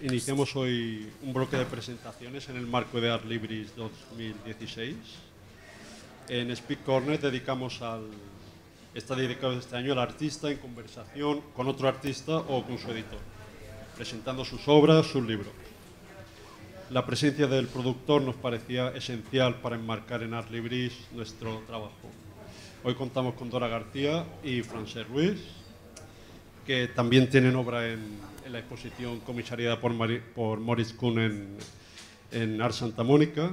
Iniciamos hoy un bloque de presentaciones en el marco de Art Libris 2016. En Speak Corner está dedicado este año al artista en conversación con otro artista o con su editor, presentando sus obras, sus libros. La presencia del productor nos parecía esencial para enmarcar en Art Libris nuestro trabajo. Hoy contamos con Dora García y Francesc Ruiz, que también tienen obra en la exposición comisariada por Maurice Kuhn en Art Santa Mónica.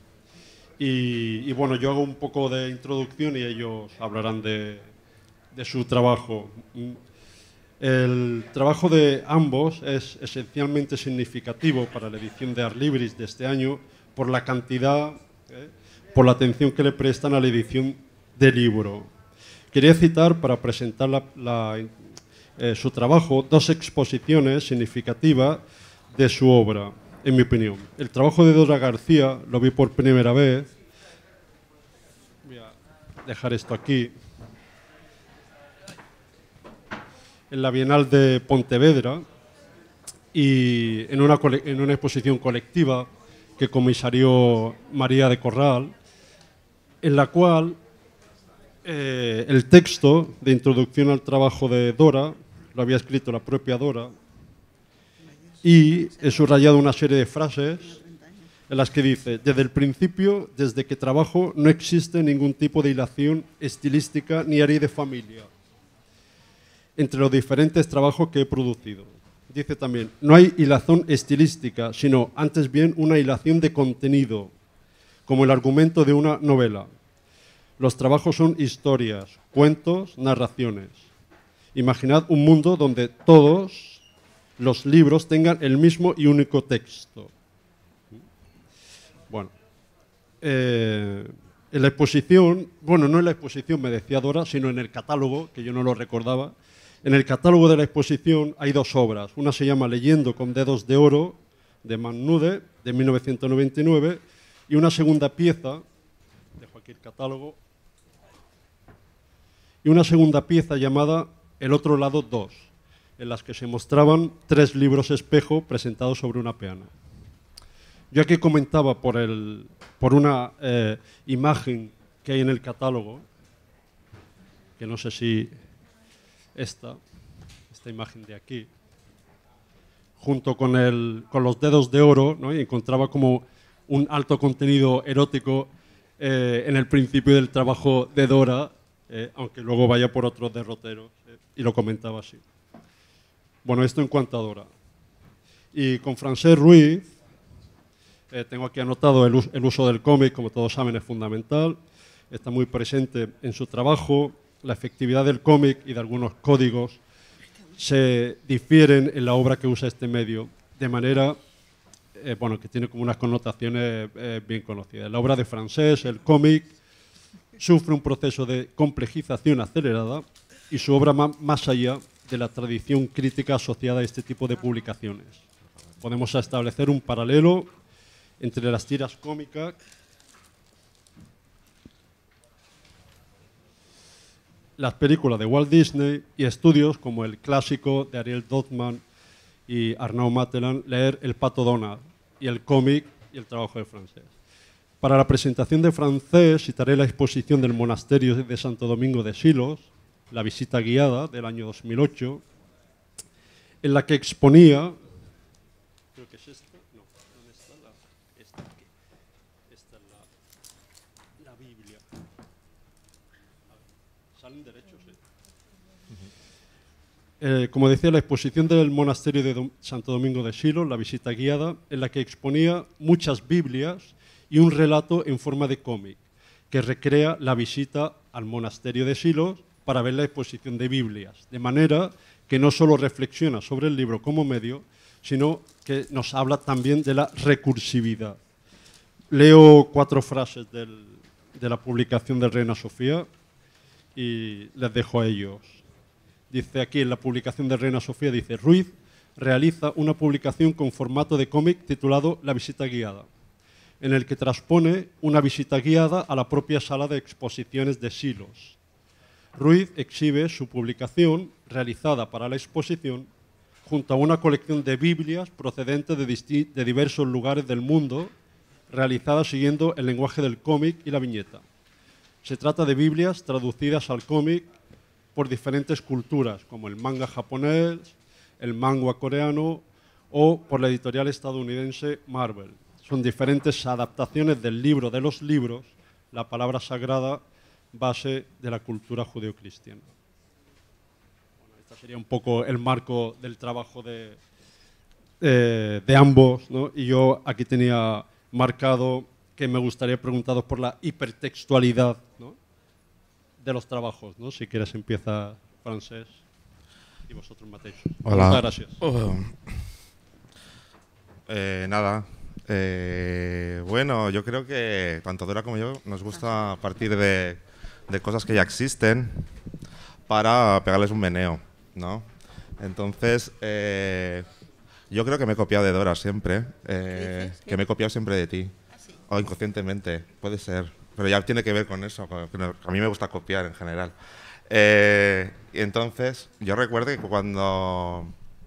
Y bueno, yo hago un poco de introducción y ellos hablarán de su trabajo. El trabajo de ambos es esencialmente significativo para la edición de Art Libris de este año por la cantidad, por la atención que le prestan a la edición del libro. Quería citar, para presentar su trabajo, dos exposiciones significativas de su obra, en mi opinión. El trabajo de Dora García lo vi por primera vez. Voy a dejar esto aquí. En la Bienal de Pontevedra y en una exposición colectiva que comisarió María de Corral, en la cual el texto de introducción al trabajo de Dora lo había escrito la propia Dora y he subrayado una serie de frases en las que dice: desde el principio, desde que trabajo, no existe ningún tipo de hilación estilística ni área de familia entre los diferentes trabajos que he producido. Dice también: no hay hilazón estilística, sino antes bien una hilación de contenido, como el argumento de una novela. Los trabajos son historias, cuentos, narraciones. Imaginad un mundo donde todos los libros tengan el mismo y único texto. Bueno, en la exposición, bueno, no en la exposición, me decía Dora, sino en el catálogo, que yo no lo recordaba. En el catálogo de la exposición hay dos obras. Una se llama Leyendo con dedos de oro, de Mannude, de 1999, y una segunda pieza, dejo aquí el catálogo, y una segunda pieza llamada El otro lado 2, en las que se mostraban 3 libros espejo presentados sobre una peana. Yo aquí comentaba por una imagen que hay en el catálogo, que no sé si esta imagen de aquí, junto con los dedos de oro, ¿no? Y encontraba como un alto contenido erótico en el principio del trabajo de Dora, aunque luego vaya por otros derroteros, y lo comentaba así. Bueno, esto en cuanto a Dora. Y con Francesc Ruiz, tengo aquí anotado el uso del cómic, como todos saben, es fundamental. Está muy presente en su trabajo. La efectividad del cómic y de algunos códigos se difieren en la obra que usa este medio, de manera que tiene como unas connotaciones bien conocidas. En la obra de Francesc, el cómic sufre un proceso de complejización acelerada y su obra va más allá de la tradición crítica asociada a este tipo de publicaciones. Podemos establecer un paralelo entre las tiras cómicas las películas de Walt Disney y estudios como el clásico de Ariel Dothman y Arnaud Matelan, leer El Pato Donald, y el cómic y el trabajo de Francesc. Para la presentación de Francesc citaré la exposición del monasterio de Santo Domingo de Silos, la visita guiada del año 2008, en la que exponía, creo que es esta, no, ¿dónde está esta aquí? Esta es la Biblia. ¿Salen derechos? Como decía, la exposición del monasterio de Santo Domingo de Silos, la visita guiada, en la que exponía muchas Biblias y un relato en forma de cómic, que recrea la visita al monasterio de Silos para ver la exposición de Biblias, de manera que no solo reflexiona sobre el libro como medio, sino que nos habla también de la recursividad. Leo 4 frases de la publicación de Reina Sofía y les dejo a ellos. Dice aquí en la publicación de Reina Sofía, dice: Ruiz realiza una publicación con formato de cómic titulado La visita guiada, en el que transpone una visita guiada a la propia sala de exposiciones de Silos. Ruiz exhibe su publicación realizada para la exposición junto a una colección de Biblias procedentes de diversos lugares del mundo, realizadas siguiendo el lenguaje del cómic y la viñeta. Se trata de Biblias traducidas al cómic por diferentes culturas, como el manga japonés, el manga coreano o por la editorial estadounidense Marvel. Son diferentes adaptaciones del libro de los libros, la palabra sagrada, base de la cultura judeocristiana. Bueno, este sería un poco el marco del trabajo de ambos, ¿no? Y yo aquí tenía marcado que me gustaría preguntaros por la hipertextualidad, ¿no?, de los trabajos, ¿no? Si quieres empieza Francés y vosotros Mateo. Hola. Muchas gracias. Nada. Bueno, yo creo que tanto Dora como yo nos gusta partir de cosas que ya existen para pegarles un meneo, ¿no? Entonces, yo creo que me he copiado de Dora siempre, que me he copiado siempre de ti, o inconscientemente, puede ser, pero ya tiene que ver con eso, que a mí me gusta copiar en general. Y entonces, yo recuerdo que cuando...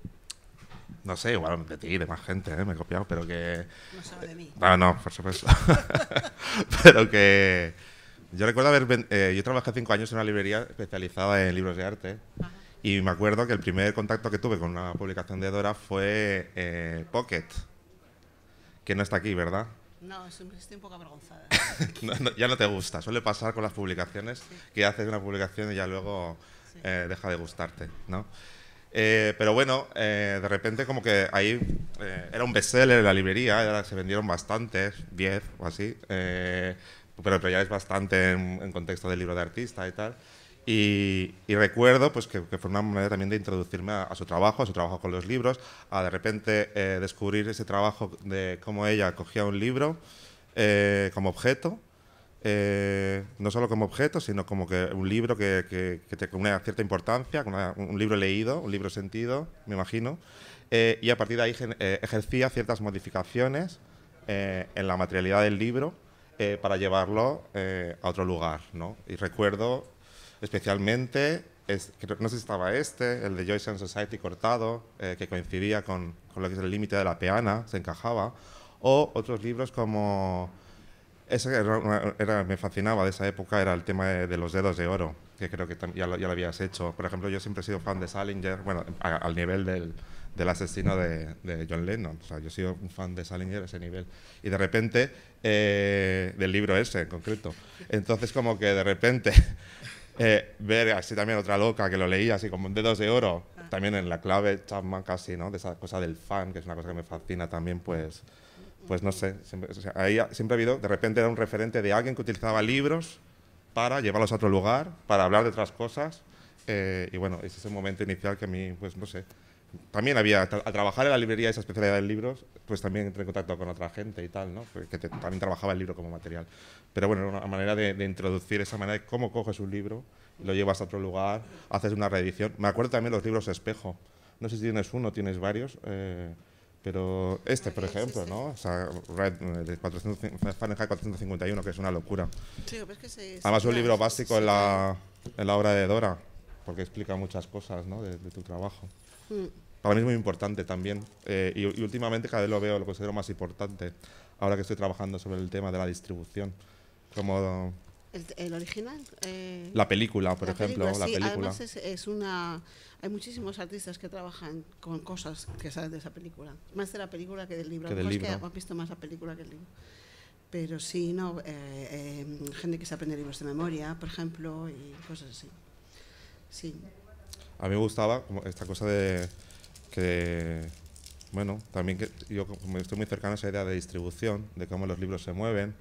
No sé, igual de ti, de más gente, me he copiado, pero que... No sabe de mí. No, por supuesto. Pero que... Yo recuerdo yo trabajé 5 años en una librería especializada en libros de arte. Ajá. Y me acuerdo que el primer contacto que tuve con una publicación de Dora fue Pocket, que no está aquí, ¿verdad? No, estoy un poco avergonzada. Ya no te gusta. Suele pasar con las publicaciones, Sí. que haces una publicación y ya luego Sí. deja de gustarte, ¿no? Pero bueno, de repente como que ahí era un bestseller en la librería, se vendieron bastantes, 10 o así, pero ya es bastante en contexto del libro de artista y tal. Y recuerdo pues, que fue una manera también de introducirme a su trabajo con los libros, a de repente descubrir ese trabajo de cómo ella cogía un libro como objeto, no solo como objeto, sino como que un libro que con una cierta importancia, un libro leído, un libro sentido, me imagino, y a partir de ahí ejercía ciertas modificaciones en la materialidad del libro para llevarlo a otro lugar, ¿no? Y recuerdo especialmente, no sé si estaba el de Joyce and Society cortado, que coincidía con lo que es el límite de la peana, se encajaba, o otros libros como... Ese me fascinaba de esa época, era el tema de los dedos de oro, que creo que ya lo habías hecho. Por ejemplo, yo siempre he sido fan de Salinger, bueno, al nivel del asesino de John Lennon. O sea, yo he sido un fan de Salinger a ese nivel. Y de repente, del libro ese en concreto. Entonces, como que de repente, ver así también otra loca que lo leía así como dedos de oro, también en la clave Chapman casi, ¿no? De esa cosa del fan, que es una cosa que me fascina también, pues no sé, ahí siempre ha habido, de repente era un referente de alguien que utilizaba libros para llevarlos a otro lugar, para hablar de otras cosas, y bueno, ese es el momento inicial que a mí, pues no sé, también había, al trabajar en la librería esa especialidad de libros, pues también entré en contacto con otra gente y tal, ¿no? Que también trabajaba el libro como material. Pero bueno, era una manera de introducir esa manera de cómo coges un libro, lo llevas a otro lugar, haces una reedición. Me acuerdo también los libros espejo, no sé si tienes uno, tienes varios, pero por ejemplo, ¿no? O sea, de Fahrenheit 451, que es una locura. Sí, pero es que Además, un libro básico en la obra de Dora, porque explica muchas cosas, ¿no? de tu trabajo. Para mí es muy importante también. Y últimamente cada vez lo considero más importante, ahora que estoy trabajando sobre el tema de la distribución. Como ¿El original? la película, por ejemplo. Sí, la película. Además hay muchísimos artistas que trabajan con cosas que salen de esa película. Más de la película que del libro. Que del libro. Es que hemos visto más la película que el libro. Pero sí, no, gente que se aprende libros de memoria, por ejemplo, y cosas así. Sí. A mí me gustaba como esta cosa de que, bueno, también que yo como estoy muy cercano a esa idea de distribución, de cómo los libros se mueven.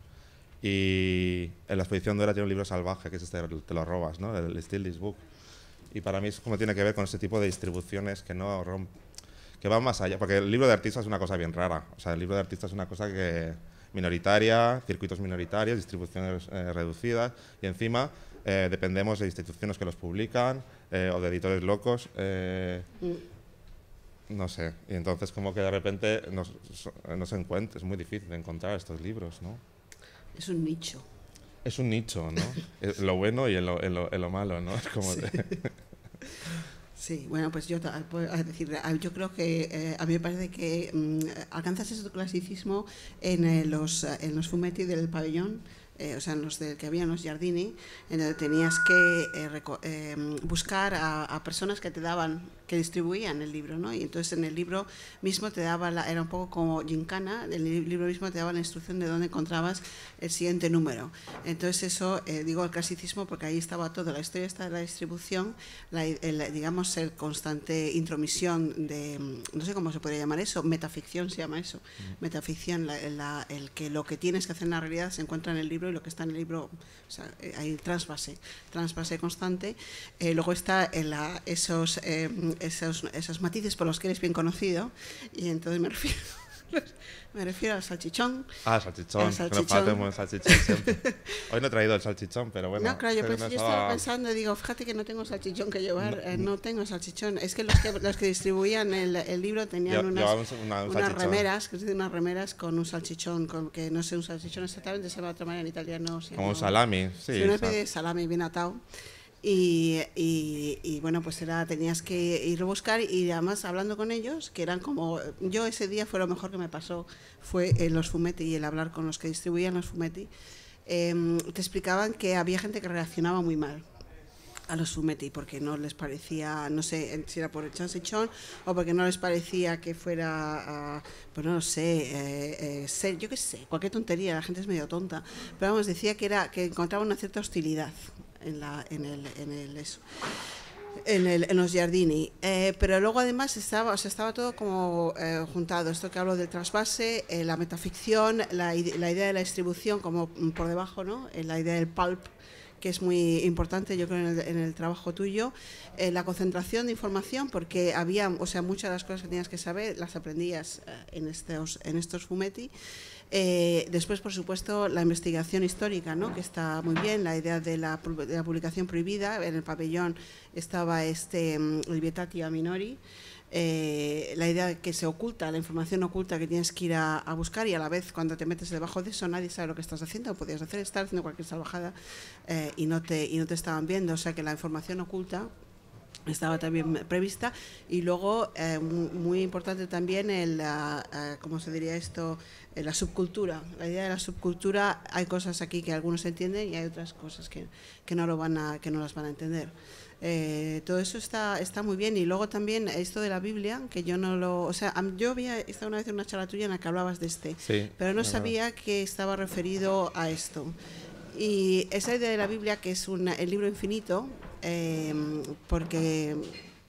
Y en la exposición Dora tiene un libro salvaje, que es te lo robas, ¿no? El Steal This Book. Y para mí es como tiene que ver con ese tipo de distribuciones que van más allá, porque el libro de artista es una cosa bien rara. O sea, el libro de artista es una cosa que minoritaria, circuitos minoritarios, distribuciones reducidas, y encima dependemos de instituciones que los publican o de editores locos. No sé, y entonces como que de repente no se encuentra, es muy difícil de encontrar estos libros, ¿no? Es un nicho. Es un nicho, ¿no? Lo bueno y en lo malo, ¿no? Es como Sí. Sí, bueno, pues yo puedo decir, yo creo que a mí me parece que alcanzas ese clasicismo en los fumetti del pabellón, o sea, en los del que había en los Giardini, en donde tenías que buscar a personas que te daban, que distribuían el libro, ¿no? Y entonces en el libro mismo te daba, era un poco como gincana, el libro mismo te daba la instrucción de dónde encontrabas el siguiente número. Entonces eso, digo el clasicismo porque ahí estaba todo, la historia está de la distribución, digamos el constante intromisión de, no sé cómo se podría llamar eso, metaficción se llama eso, metafficción, el que lo que tienes que hacer en la realidad se encuentra en el libro y lo que está en el libro, o sea, hay transvase constante. Luego está esos matices por los que eres bien conocido, y entonces me refiero al salchichón. Ah, salchichón. Que nos falta un buen salchichón siempre. Hoy no he traído el salchichón, pero bueno. No, claro, yo estaba pensando, digo, fíjate que no tengo salchichón que llevar, no tengo salchichón. Es que los que distribuían el libro tenían unas remeras con un salchichón, que no sé, un salchichón exactamente, se llama de otra manera en italiano. Como un salami, sí. Sí, una especie de salami bien atado. Y bueno, pues tenías que ir a buscar, y además hablando con ellos, que eran como, yo ese día fue lo mejor que me pasó, fue los fumetti y el hablar con los que distribuían los fumetti. Te explicaban que había gente que reaccionaba muy mal a los fumetti porque no les parecía, no sé si era por el salchichón o porque no les parecía que fuera, pues no lo sé, yo qué sé, cualquier tontería, la gente es medio tonta, pero vamos, decía que encontraba una cierta hostilidad en los Giardini, pero luego además estaba todo como juntado, esto que hablo del trasvase, la metaficción, la idea de la distribución como por debajo, ¿no? La idea del pulp, que es muy importante, yo creo, en el trabajo tuyo, la concentración de información, porque había, o sea, muchas de las cosas que tenías que saber las aprendías en estos fumetti. Después, por supuesto, la investigación histórica, ¿no? Que está muy bien, la idea de la publicación prohibida. En el pabellón estaba el Vietati a Minori, la idea de que se oculta, la información oculta que tienes que ir a buscar, y a la vez cuando te metes debajo de eso nadie sabe lo que estás haciendo, podías estar haciendo cualquier salvajada y no te estaban viendo, o sea que la información oculta estaba también prevista. Y luego muy importante también ¿cómo se diría esto? La subcultura, la idea de la subcultura. Hay cosas aquí que algunos entienden y hay otras cosas que no las van a entender. Todo eso está muy bien. Y luego también esto de la Biblia, que yo no lo, o sea, yo había estado una vez en una charla tuya en la que hablabas de sí, pero no sabía que estaba referido a esto. Y esa idea de la Biblia, que es el libro infinito, porque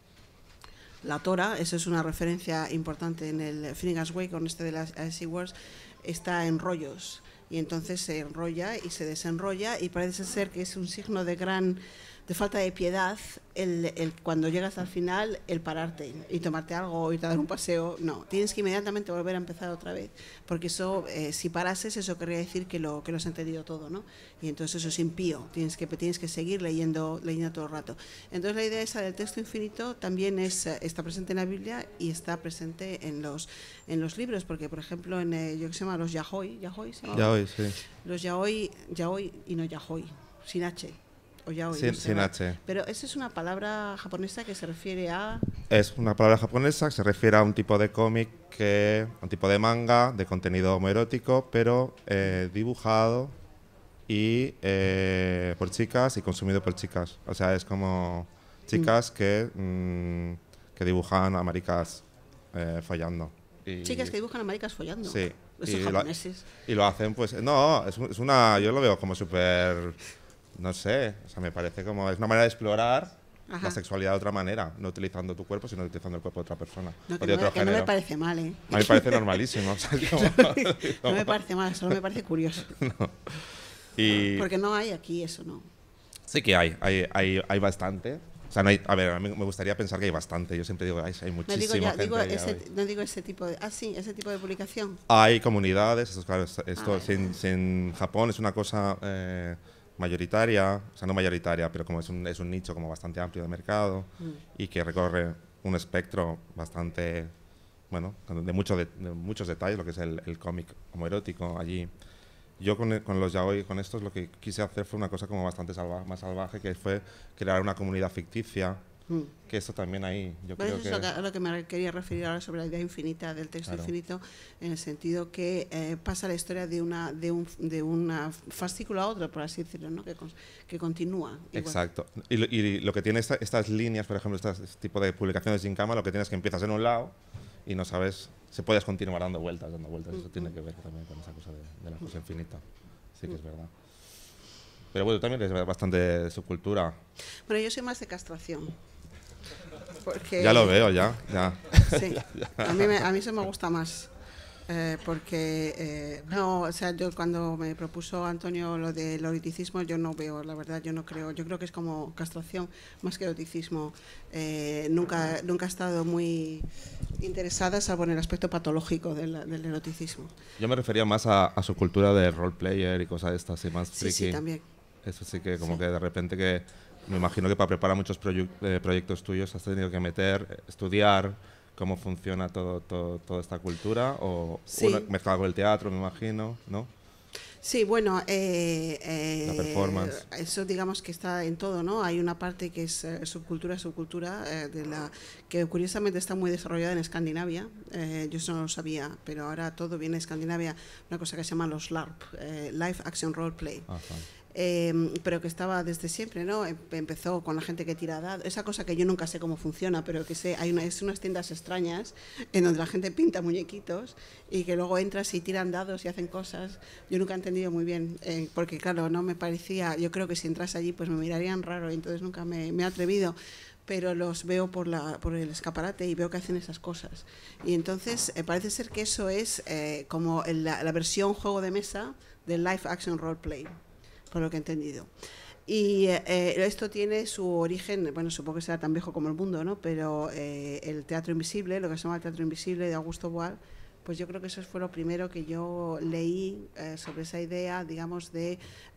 la Torah, eso es una referencia importante en el Finnegan's Wake, con de las Sea Wars, está en rollos, y entonces se enrolla y se desenrolla, y parece ser que es un signo de falta de piedad cuando llegas al final, el pararte y tomarte algo o irte a dar un paseo. No, tienes que inmediatamente volver a empezar otra vez, porque eso, si parases, eso querría decir que lo has entendido todo, ¿no? Y entonces eso es impío, tienes que seguir leyendo todo el rato. Entonces la idea esa del texto infinito también está presente en la Biblia y está presente en los libros, porque por ejemplo yo que se llama los Yahoy, sí. Los Yahoy y no Yahoy, sin H. Sin H. Pero esa es una palabra japonesa que se refiere a... Es una palabra japonesa que se refiere a un tipo de cómic, un tipo de manga de contenido homoerótico, pero dibujado y por chicas y consumido por chicas. O sea, es como chicas que dibujan a maricas follando. Chicas que dibujan a maricas follando. Sí. Esos japoneses. Y lo hacen, pues... No, yo lo veo como súper... No sé, o sea, me parece como... Es una manera de explorar la sexualidad de otra manera, no utilizando tu cuerpo, sino utilizando el cuerpo de otra persona. No, o de otro género. No me parece mal, ¿eh? A mí me parece normalísimo. O sea, no me parece mal, solo me parece curioso. No. Porque no hay aquí eso, ¿no? Sí que hay bastante. O sea, a mí me gustaría pensar que hay bastante. Yo siempre digo, hay muchísima gente. No digo ese tipo de... sí, ese tipo de publicación. Hay comunidades, claro, en Japón es una cosa... mayoritaria, o sea, no mayoritaria, pero como es un nicho como bastante amplio de mercado y que recorre un espectro bastante, bueno, de muchos detalles, lo que es el cómic homoerótico allí. Yo con los yaoi, con estos, lo que quise hacer fue una cosa como bastante más salvaje, que fue crear una comunidad ficticia Que eso también ahí, yo Bueno, creo eso que... es a lo que me quería referir ahora sobre la idea infinita, del texto infinito, en el sentido que pasa la historia de una fascículo a otro, por así decirlo, ¿no? Que continúa. Igual. Exacto. Y lo que tiene estas líneas, por ejemplo, este tipo de publicaciones sin cama, lo que tienes es que empiezas en un lado y no sabes, se puedes continuar dando vueltas. Eso tiene que ver también con esa cosa de la cosa infinita. Sí que es verdad. Pero bueno, también es bastante de su cultura. Bueno, yo soy más de castración. Porque, ya lo veo, ya. Sí, a mí eso me gusta más. Porque no, o sea, yo cuando me propuso Antonio lo del eroticismo, yo no veo, la verdad, yo no creo, yo creo que es como castración más que eroticismo. Nunca he estado muy interesada, salvo en el aspecto patológico del eroticismo. Yo me refería más a su cultura de roleplayer y cosas de estas, y más friki. Sí, también. Eso sí que como que de repente que me imagino que para preparar muchos proyectos tuyos has tenido que estudiar cómo funciona toda esta cultura, o mezclado con el teatro, me imagino, ¿no? Sí, bueno, la performance. Eso digamos que está en todo, ¿no? Hay una parte que es subcultura, que curiosamente está muy desarrollada en Escandinavia. Yo eso no lo sabía, pero ahora todo viene de Escandinavia, una cosa que se llama los LARP, Live Action Role Play. Ajá. Pero que estaba desde siempre, ¿no? Empezó con la gente que tira dados, esa cosa que yo nunca sé cómo funciona, pero que sé, es unas tiendas extrañas en donde la gente pinta muñequitos y que luego entras y tiran dados y hacen cosas. Yo nunca he entendido muy bien, porque claro, no me parecía, yo creo que si entras allí pues me mirarían raro, y entonces nunca me he atrevido, pero los veo por el escaparate y veo que hacen esas cosas. Y entonces parece ser que eso es como la versión juego de mesa del Live Action Role Play, por lo que he entendido. Y esto tiene su origen, bueno, supongo que será tan viejo como el mundo, ¿no? Pero el teatro invisible, lo que se llama el teatro invisible de Augusto Boal, pues yo creo que eso fue lo primero que yo leí sobre esa idea, digamos, de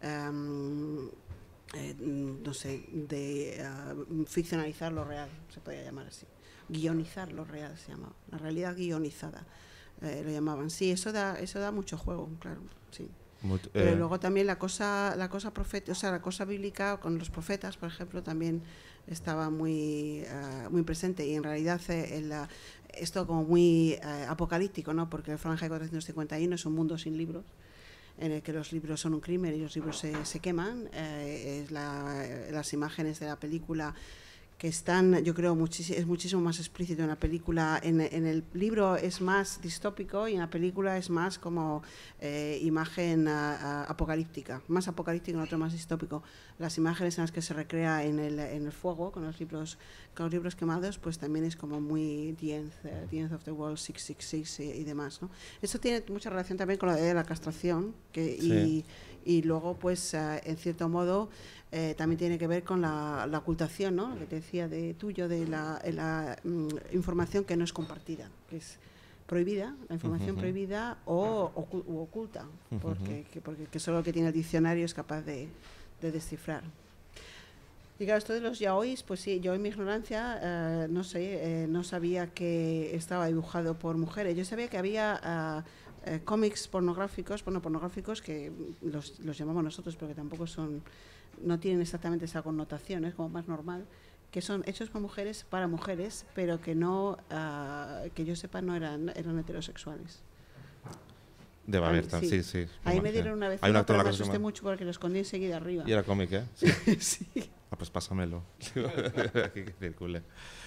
no sé, de ficcionalizar lo real, se podría llamar así. Guionizar lo real se llamaba, la realidad guionizada, lo llamaban. Sí, eso da mucho juego, claro, sí. Pero luego también la cosa profética, o sea, la cosa bíblica con los profetas, por ejemplo, también estaba muy presente, y en realidad esto como muy apocalíptico, ¿no? Porque el Fahrenheit 451 es un mundo sin libros, en el que los libros son un crimen y los libros se queman. Las imágenes de la película que están, yo creo, es muchísimo más explícito en la película. En el libro es más distópico y en la película es más como imagen apocalíptica, más apocalíptico, en otro más distópico. Las imágenes en las que se recrea en el fuego con los libros quemados, pues también es como muy The End of the World, 666 y demás, ¿no? Eso tiene mucha relación también con la idea de la castración, y luego, pues, en cierto modo, también tiene que ver con la ocultación, ¿no? Lo que te decía de la información que no es compartida, que es prohibida, la información prohibida u oculta, porque solo el que tiene el diccionario es capaz de descifrar. Y claro, esto de los yaois, pues sí, yo en mi ignorancia, no sé, no sabía que estaba dibujado por mujeres. Yo sabía que había cómics pornográficos que los llamamos nosotros, pero que tampoco no tienen exactamente esa connotación, es como más normal, que son hechos por mujeres para mujeres, pero que no, que yo sepa, no eran heterosexuales. Debe haber, sí. Ahí me dieron una vez, hay un actor, pero me asusté mucho porque lo escondí enseguida arriba. ¿Y era cómic, eh? Sí. Ah, pues pásamelo. Que circule.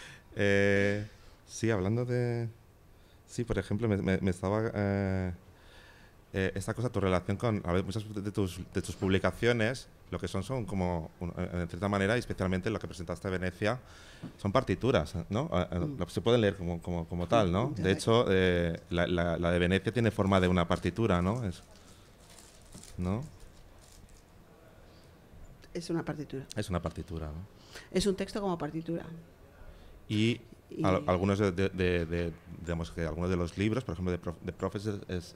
Sí, hablando de... Sí, por ejemplo, me estaba... esta cosa, tu relación con... A ver, muchas de tus publicaciones, lo que son como, en cierta manera, y especialmente lo que presentaste en Venecia, son partituras, ¿no? Se pueden leer como tal, ¿no? De hecho, la de Venecia tiene forma de una partitura, ¿no? ¿No? Es una partitura. Es una partitura, ¿no? Es un texto como partitura. Y algunos digamos que algunos de los libros, por ejemplo, de Professor, es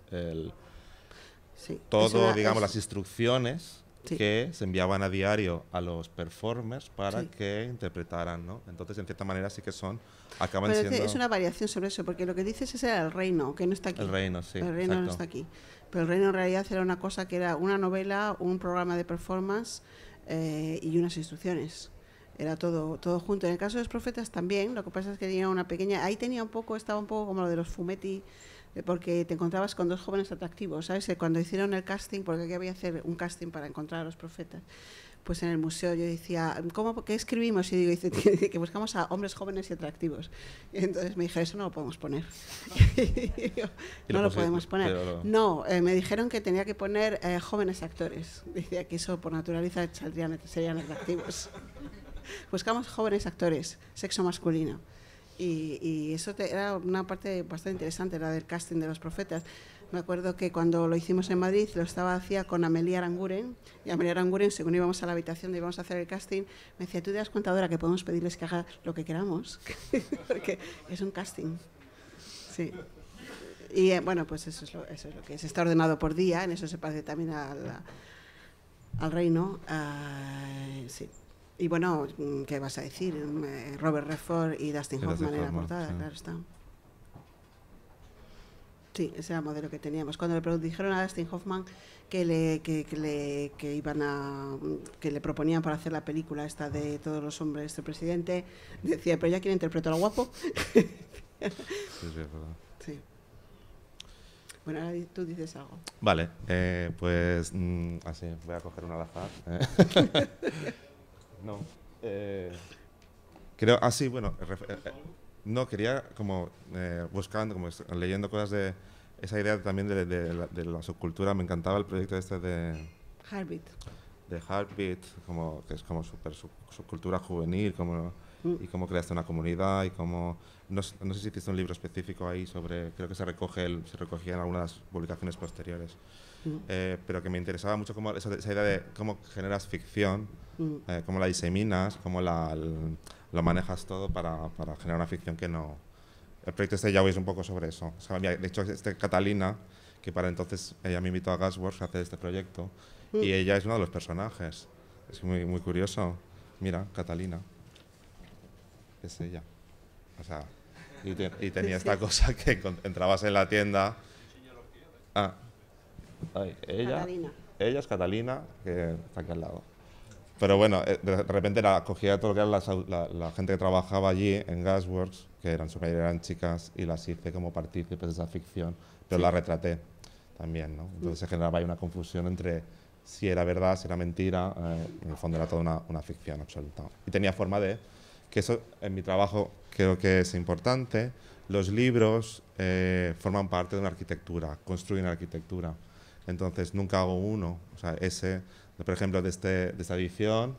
digamos, las instrucciones que se enviaban a diario a los performers para que interpretaran, ¿no? Entonces, en cierta manera, sí que acaban siendo... Es una variación sobre eso, porque lo que dices es el reino, que no está aquí. El reino, sí. El reino no está aquí. Pero el reino en realidad era una cosa que era una novela, un programa de performance y unas instrucciones. Era todo junto. En el caso de los profetas también, lo que pasa es que tenía una pequeña... Ahí estaba un poco como lo de los fumetti, porque te encontrabas con dos jóvenes atractivos, ¿sabes? Cuando hicieron el casting, porque aquí había que hacer un casting para encontrar a los profetas, pues en el museo yo decía, ¿qué escribimos? Y dice que buscamos a hombres jóvenes y atractivos. Y entonces me dijeron, eso no lo podemos poner. No lo podemos poner. No, me dijeron que tenía que poner jóvenes actores. Decía que eso por naturaleza serían atractivos. Buscamos jóvenes actores, sexo masculino. Y eso era una parte bastante interesante, la del casting de los profetas. Me acuerdo que cuando lo hicimos en Madrid lo hacía con Amelia Aranguren, y Amelia Aranguren, según íbamos a la habitación de íbamos a hacer el casting, me decía, ¿tú te das cuenta ahora que podemos pedirles que haga lo que queramos? Porque es un casting. Sí. Y bueno, pues eso es lo que es. Está ordenado por día, en eso se parece también al reino. Sí. Y bueno, ¿qué vas a decir? Robert Redford y Dustin Hoffman en la portada, sí. Claro está. Sí, ese era el modelo que teníamos. Cuando le dijeron a Dustin Hoffman que le proponían para hacer la película esta de Todos los hombres este presidente, decía, pero ya quién interpretar al guapo. Sí, es verdad. Sí. Bueno, ahora tú dices algo. Vale, pues así, voy a coger una al azar. No. Creo, bueno, no, quería como buscando, como leyendo cosas de esa idea también de la subcultura. Me encantaba el proyecto este de Heartbeat. De Heartbeat, que es como super subcultura juvenil, y cómo creaste una comunidad y cómo no sé si hiciste un libro específico ahí sobre, creo que se recogía en algunas publicaciones posteriores. Pero que me interesaba mucho esa idea de cómo generas ficción, cómo la diseminas, cómo lo manejas todo para generar una ficción que no... El proyecto este ya es un poco sobre eso. O sea, de hecho, Catalina, que para entonces ella me invitó a Gasworks a hacer este proyecto, y ella es uno de los personajes. Es muy, muy curioso. Mira, Catalina. Es ella. O sea, y tenía esta cosa que entrabas en la tienda... ella es Catalina, que está aquí al lado. Pero bueno, de repente cogía todo lo que era la gente que trabajaba allí en Gasworks, que eran su mayoría eran chicas, y las hice como partícipes de esa ficción, pero la retraté también, ¿no? Entonces se generaba ahí una confusión entre si era verdad, si era mentira. En el fondo era toda una ficción absoluta. Y tenía forma de que eso en mi trabajo creo que es importante. Los libros forman parte de una arquitectura, construyen arquitectura. Entonces nunca hago uno. O sea, por ejemplo, de esta edición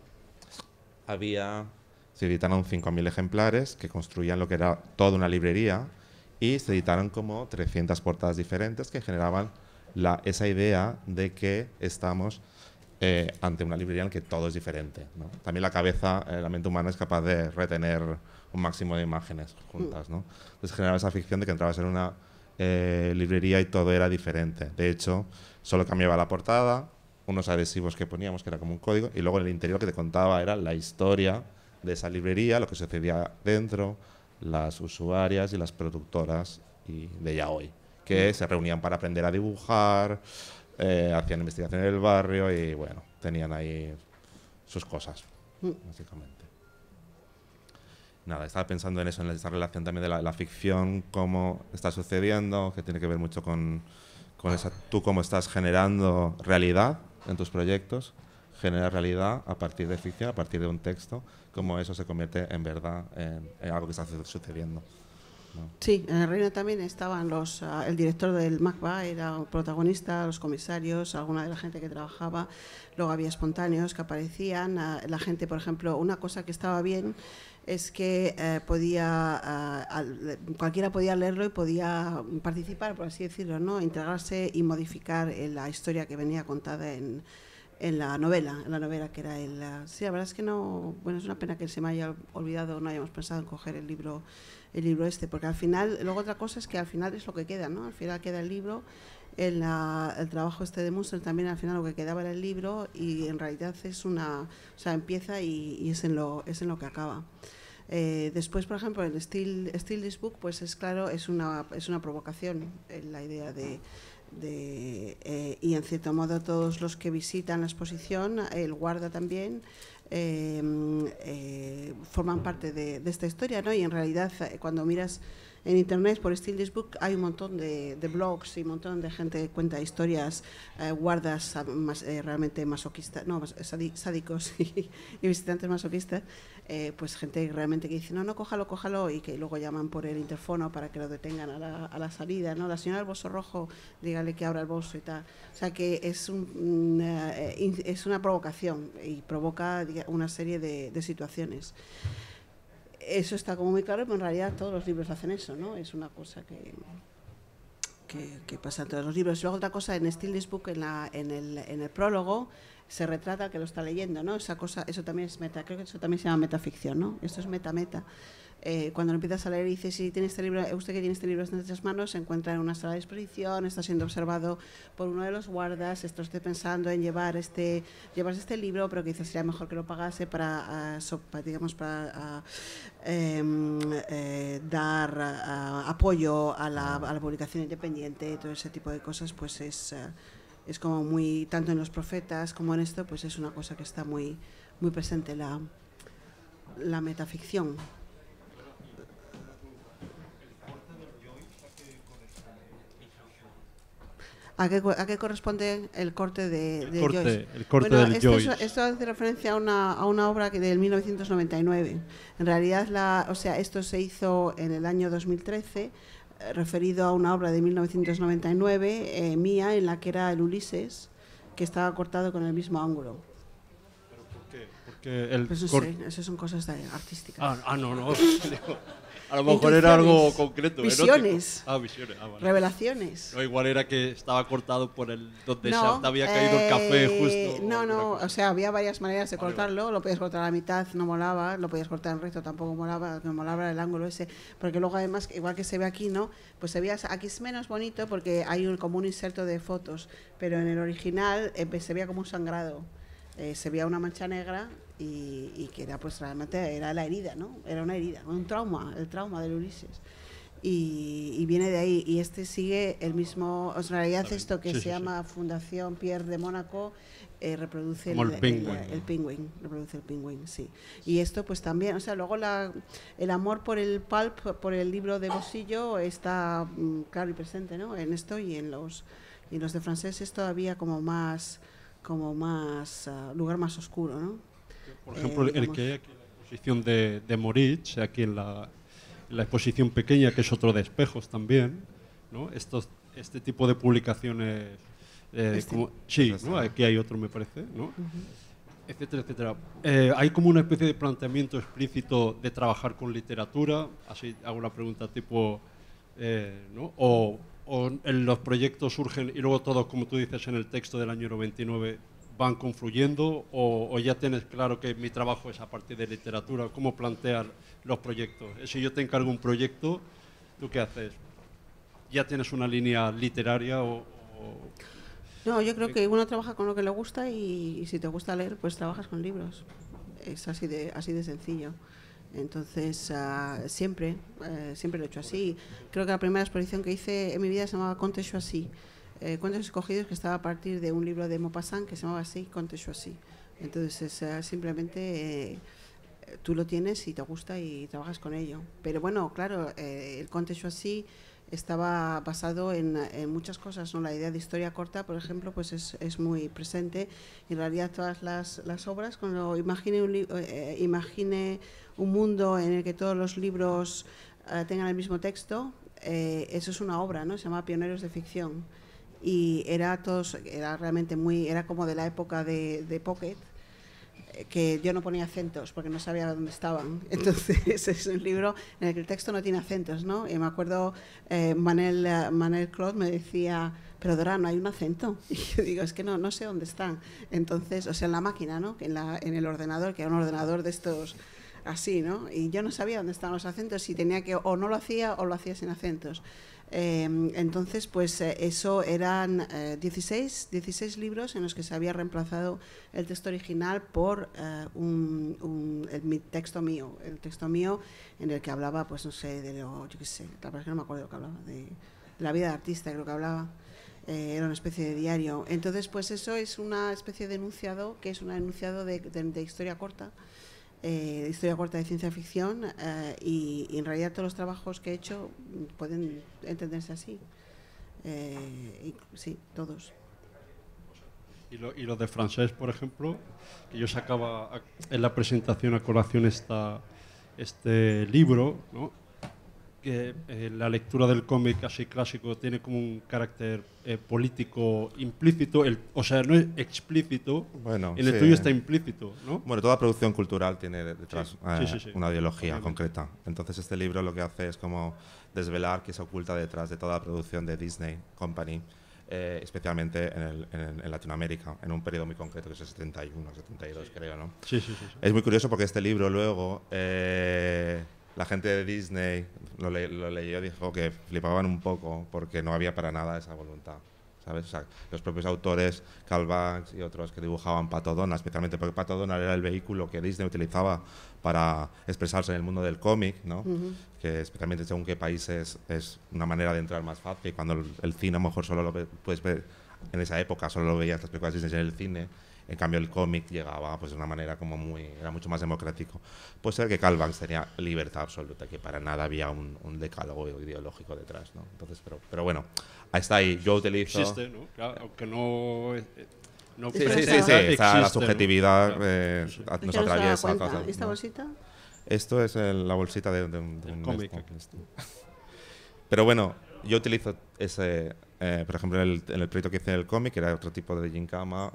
se editaron 5.000 ejemplares que construían lo que era toda una librería, y se editaron como 300 portadas diferentes que generaban esa idea de que estamos ante una librería en la que todo es diferente, ¿no? También la mente humana es capaz de retener un máximo de imágenes juntas, ¿no? Entonces generaba esa ficción de que entrabas en una librería y todo era diferente. De hecho, solo cambiaba la portada, unos adhesivos que poníamos, que era como un código, y luego en el interior que te contaba era la historia de esa librería, lo que sucedía dentro, las usuarias y las productoras de yaoi, que se reunían para aprender a dibujar, hacían investigación en el barrio y bueno, tenían ahí sus cosas, básicamente. Nada, estaba pensando en eso, en esa relación también de la ficción, cómo está sucediendo, que tiene que ver mucho con tú cómo estás generando realidad en tus proyectos, generar realidad a partir de ficción, a partir de un texto, cómo eso se convierte en verdad, en algo que está sucediendo, ¿no? Sí, en el reino también estaban el director del MACBA, era el protagonista, los comisarios, alguna de la gente que trabajaba, luego había espontáneos que aparecían, la gente, por ejemplo, una cosa que estaba bien es que cualquiera podía leerlo y podía participar, por así decirlo, ¿no? Integrarse y modificar la historia que venía contada en la novela que era sí, la verdad es que no, bueno, es una pena que se me haya olvidado, no hayamos pensado en coger el libro este, porque al final, luego otra cosa es que al final es lo que queda, ¿no? Al final queda el libro, el trabajo este de Munster también al final lo que quedaba era el libro, y en realidad empieza y es en lo que acaba. Después, por ejemplo, el Steal This Book, pues es claro, es una provocación, la idea y en cierto modo todos los que visitan la exposición, el guarda también, forman parte de esta historia, ¿no? Y en realidad, cuando miras en internet por Steal This Book, hay un montón de blogs y un montón de gente que cuenta historias, guardas realmente masoquistas, no, sádicos y visitantes masoquistas, pues gente realmente que dice, no, cójalo, y que luego llaman por el interfono para que lo detengan a la salida, ¿no? La señora del bolso rojo, dígale que abra el bolso y tal. O sea que es una provocación y provoca una serie de situaciones. Eso está como muy claro, pero en realidad todos los libros hacen eso, ¿no? Es una cosa que pasa en todos los libros. Y luego otra cosa, en Steal This Book, en el prólogo, se retrata que lo está leyendo, ¿no? Esa cosa, eso también es meta, creo que eso también se llama metaficción, ¿no? Esto es meta. Cuando lo empiezas a leer y dices, si tiene este libro, usted que tiene este libro en estas manos, se encuentra en una sala de exposición, está siendo observado por uno de los guardas, está usted pensando en llevarse este libro, pero que quizás sería mejor que lo pagase para dar apoyo a la publicación independiente, todo ese tipo de cosas, pues es como muy, tanto en los profetas como en esto, pues es una cosa que está muy, muy presente, la metaficción. ¿A qué corresponde el corte de Joyce? El corte del Joyce. Esto hace referencia a una obra del 1999. En realidad, esto se hizo en el año 2013, referido a una obra de 1999 mía, en la que era el Ulises, que estaba cortado con el mismo ángulo. ¿Pero por qué? Porque pues no sé, eso son cosas artísticas. No. A lo mejor era algo concreto. Visiones. Visiones. Vale. Revelaciones. No, igual era que estaba cortado por donde se había caído el café justo. No, o sea, había varias maneras de cortarlo. Lo podías cortar a la mitad, no molaba. Lo podías cortar en recto, tampoco molaba. Lo que molaba era el ángulo ese. Porque luego, además, igual que se ve aquí, ¿no? Pues se veía, aquí es menos bonito porque hay como un inserto de fotos. Pero en el original se veía como un sangrado. Se veía una mancha negra y que era, pues realmente era la herida, ¿no? Era una herida, un trauma, el trauma del Ulises. Y viene de ahí. Y este sigue el mismo. En realidad, esto que se llama Fundación Pierre de Mónaco reproduce el Penguin. Reproduce el Penguin, sí. Y esto, pues también. O sea, luego el amor por el pulp, por el libro de bolsillo, está claro y presente, ¿no? En esto y en los de francés es todavía como más lugar más oscuro, ¿no? Por ejemplo, el que hay aquí en la exposición de Moritz, aquí en la exposición pequeña, que es otro de espejos también, ¿no? Este tipo de publicaciones, ¿no? Aquí hay otro, me parece, ¿no? Etcétera. Hay como una especie de planteamiento explícito de trabajar con literatura, así hago una pregunta tipo, ¿no? O en los proyectos surgen y luego todos, como tú dices, en el texto del año 99 van confluyendo, o ya tienes claro que mi trabajo es a partir de literatura. ¿Cómo plantear los proyectos? Si yo te encargo un proyecto, ¿tú qué haces? ¿Ya tienes una línea literaria No, yo creo que uno trabaja con lo que le gusta y si te gusta leer, pues trabajas con libros. Es así de sencillo. Entonces, siempre lo he hecho así. Creo que la primera exposición que hice en mi vida se llamaba Contes Choisis, cuentos escogidos, que estaba a partir de un libro de Maupassant que se llamaba así, Contes Choisis. Entonces, simplemente tú lo tienes y te gusta y trabajas con ello. Pero bueno, claro, el Contes Choisis estaba basado en muchas cosas, ¿no? La idea de historia corta, por ejemplo, pues es muy presente. En realidad, todas las obras, cuando imagine un mundo en el que todos los libros tengan el mismo texto, eso es una obra, ¿no? Se llama Pioneros de Ficción. Y era realmente era como de la época de Pocket, que yo no ponía acentos porque no sabía dónde estaban. Entonces es un libro en el que el texto no tiene acentos, ¿no? Y me acuerdo, Manel Clot me decía, pero Dora, no hay un acento. Y yo digo, es que no sé dónde están. Entonces, o sea, en la máquina, ¿no? En el ordenador, que era un ordenador de estos así, ¿no? Y yo no sabía dónde estaban los acentos y tenía que, o no lo hacía o lo hacía sin acentos. Entonces, pues eso eran 16 libros en los que se había reemplazado el texto original por el texto mío en el que hablaba, pues no sé, yo qué sé, la verdad es que no me acuerdo de lo que hablaba, de la vida de artista, creo que hablaba. Era una especie de diario. Entonces, pues eso es una especie de enunciado, que es un enunciado de historia corta, de ciencia ficción, y en realidad todos los trabajos que he hecho pueden entenderse así. Sí, todos. Y lo de francés, por ejemplo, que yo sacaba en la presentación a colación este libro, ¿no? Que la lectura del cómic así clásico tiene como un carácter político implícito, o sea, no es explícito, Bueno, en el tuyo está implícito, ¿no? Bueno, toda producción cultural tiene detrás Sí. una ideología Obviamente. concreta. Entonces este libro lo que hace es como desvelar qué se oculta detrás de toda la producción de Disney Company, especialmente en Latinoamérica, en un periodo muy concreto que es el 71, 72 creo, ¿no? Sí. Es muy curioso porque este libro luego la gente de Disney lo leyó y dijo que flipaban un poco porque no había para nada esa voluntad, ¿sabes? O sea, los propios autores, Carl Banks y otros que dibujaban Pato Donald, especialmente porque Pato Donald era el vehículo que Disney utilizaba para expresarse en el mundo del cómic, ¿no? Que especialmente según qué países es una manera de entrar más fácil. Cuando el cine a lo mejor solo lo puedes ver en esa época, solo lo veías las películas Disney en el cine. En cambio el cómic llegaba pues de una manera como era mucho más democrático. Puede ser que Carl Banks tenía libertad absoluta, que para nada había un decálogo ideológico detrás, ¿no? Entonces, pero bueno, ahí está ahí. Yo utilizo... Existe, ¿no? Claro, aunque no... no Sí, pretenda, esa, la existe, subjetividad ¿no? Claro, sí. nos ¿Qué nos da atraviesa. cuenta? Cosas, ¿Esta ¿no? bolsita? Esto es la bolsita de un cómic. Pero bueno, yo utilizo ese, por ejemplo, en el proyecto que hice en el cómic, que era otro tipo de gincama,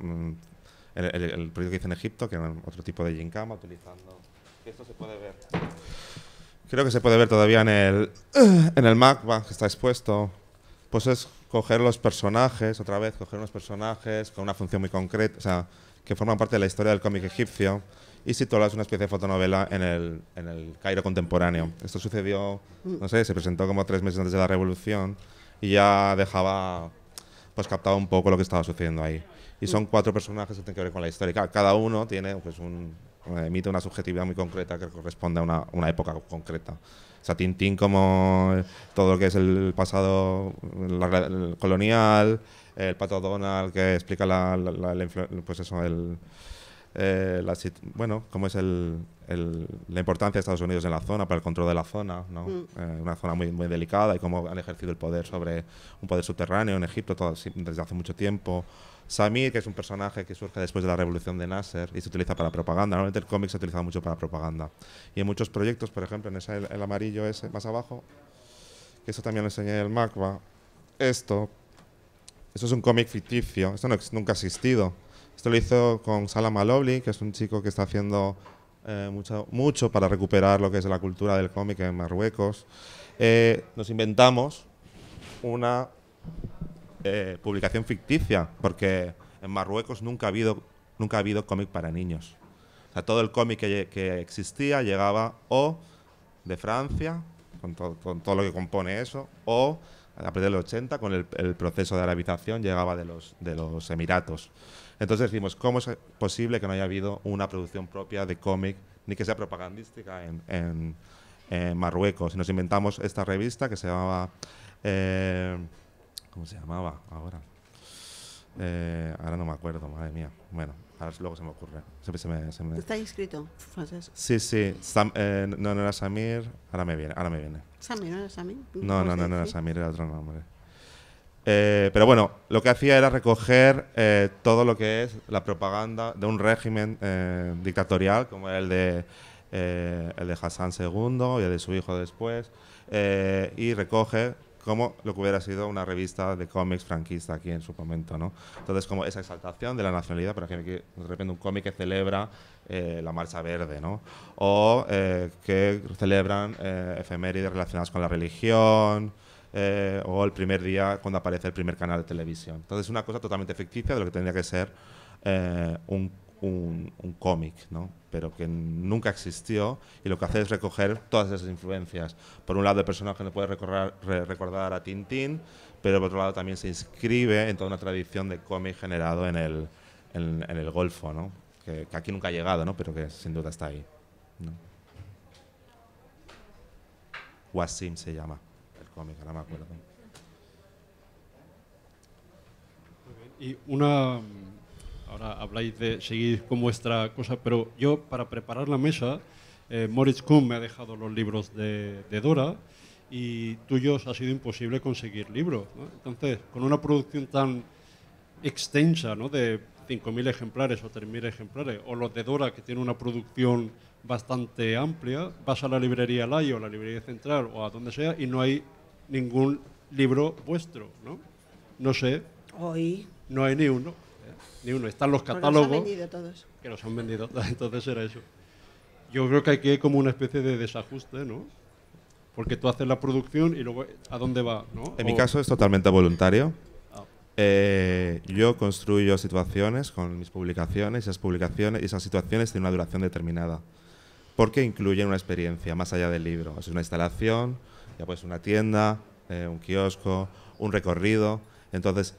el proyecto que hice en Egipto, que era otro tipo de gincama, utilizando... Esto se puede ver. Creo que se puede ver todavía en el MACBA, que está expuesto. Pues es coger los personajes, otra vez, coger unos personajes con una función muy concreta, o sea, que forman parte de la historia del cómic egipcio, y situarlas una especie de fotonovela en el Cairo contemporáneo. Esto sucedió, no sé, se presentó como 3 meses antes de la Revolución y ya dejaba, pues captaba un poco lo que estaba sucediendo ahí. Y son 4 personajes que tienen que ver con la historia. Cada uno tiene, pues, emite una subjetividad muy concreta que corresponde a una época concreta. O sea, Tintín como todo lo que es el pasado el colonial, el Pato Donald que explica pues eso, bueno, cómo es la importancia de Estados Unidos en la zona, para el control de la zona, ¿no? Una zona muy, muy delicada, y cómo han ejercido el poder sobre un poder subterráneo en Egipto desde hace mucho tiempo. Samir, que es un personaje que surge después de la revolución de Nasser y se utiliza para propaganda. Normalmente el cómic se ha utilizado mucho para propaganda. Y en muchos proyectos, por ejemplo, en el amarillo ese más abajo, que eso también lo enseñé en el MACBA, esto es un cómic ficticio, esto nunca ha existido. Esto lo hizo con Salam Al-Obli, que es un chico que está haciendo mucho para recuperar lo que es la cultura del cómic en Marruecos. Nos inventamos una publicación ficticia, porque en Marruecos nunca ha habido cómic para niños. O sea, todo el cómic que existía llegaba o de Francia, con todo lo que compone eso, o a partir del 80, con el proceso de arabización, llegaba de los Emiratos. Entonces decimos, ¿cómo es posible que no haya habido una producción propia de cómic, ni que sea propagandística en Marruecos? Y nos inventamos esta revista que se llamaba... ¿cómo se llamaba ahora? Ahora no me acuerdo, madre mía. Bueno, ahora luego se me ocurre. ¿Está inscrito, Francesc? Sí. No era Samir. Ahora me viene. ¿Samir? ¿No era Samir? No era Samir, era otro nombre. Pero bueno, lo que hacía era recoger todo lo que es la propaganda de un régimen dictatorial, como era el de Hassan II y el de su hijo después, y recoge como lo que hubiera sido una revista de cómics franquista aquí en su momento, ¿no? Entonces, como esa exaltación de la nacionalidad, por ejemplo, aquí, de repente un cómic que celebra la Marcha Verde, ¿no? O que celebran efemérides relacionadas con la religión, o el primer día cuando aparece el primer canal de televisión. Entonces, una cosa totalmente ficticia de lo que tendría que ser un cómic, ¿no? Pero que nunca existió, y lo que hace es recoger todas esas influencias. Por un lado, el personaje no puede recordar a Tintín, pero por otro lado también se inscribe en toda una tradición de cómic generado en el Golfo, ¿no? Que aquí nunca ha llegado, ¿no? Pero que sin duda está ahí, ¿no? Wasim se llama el cómic, ahora me acuerdo. Y una... Ahora habláis de seguir con vuestra cosa, pero yo para preparar la mesa, Moritz Kuhn me ha dejado los libros de Dora y tuyos ha sido imposible conseguir libros, ¿no? Entonces, con una producción tan extensa, ¿no?, de 5.000 ejemplares o 3.000 ejemplares, o los de Dora, que tiene una producción bastante amplia, vas a la librería Laio, o la librería Central o a donde sea y no hay ningún libro vuestro, ¿no? No sé, Hoy. no hay ni uno. Ni uno. Están los Porque catálogos. los han vendido todos. Que los han vendido. Entonces era eso. Yo creo que aquí hay como una especie de desajuste, ¿no? Porque tú haces la producción y luego ¿a dónde va? ¿No? En mi caso es totalmente voluntario. Ah. Yo construyo situaciones con mis publicaciones, y esas situaciones tienen una duración determinada. Porque incluyen una experiencia más allá del libro. Es una instalación, ya puede ser una tienda, un kiosco, un recorrido. Entonces,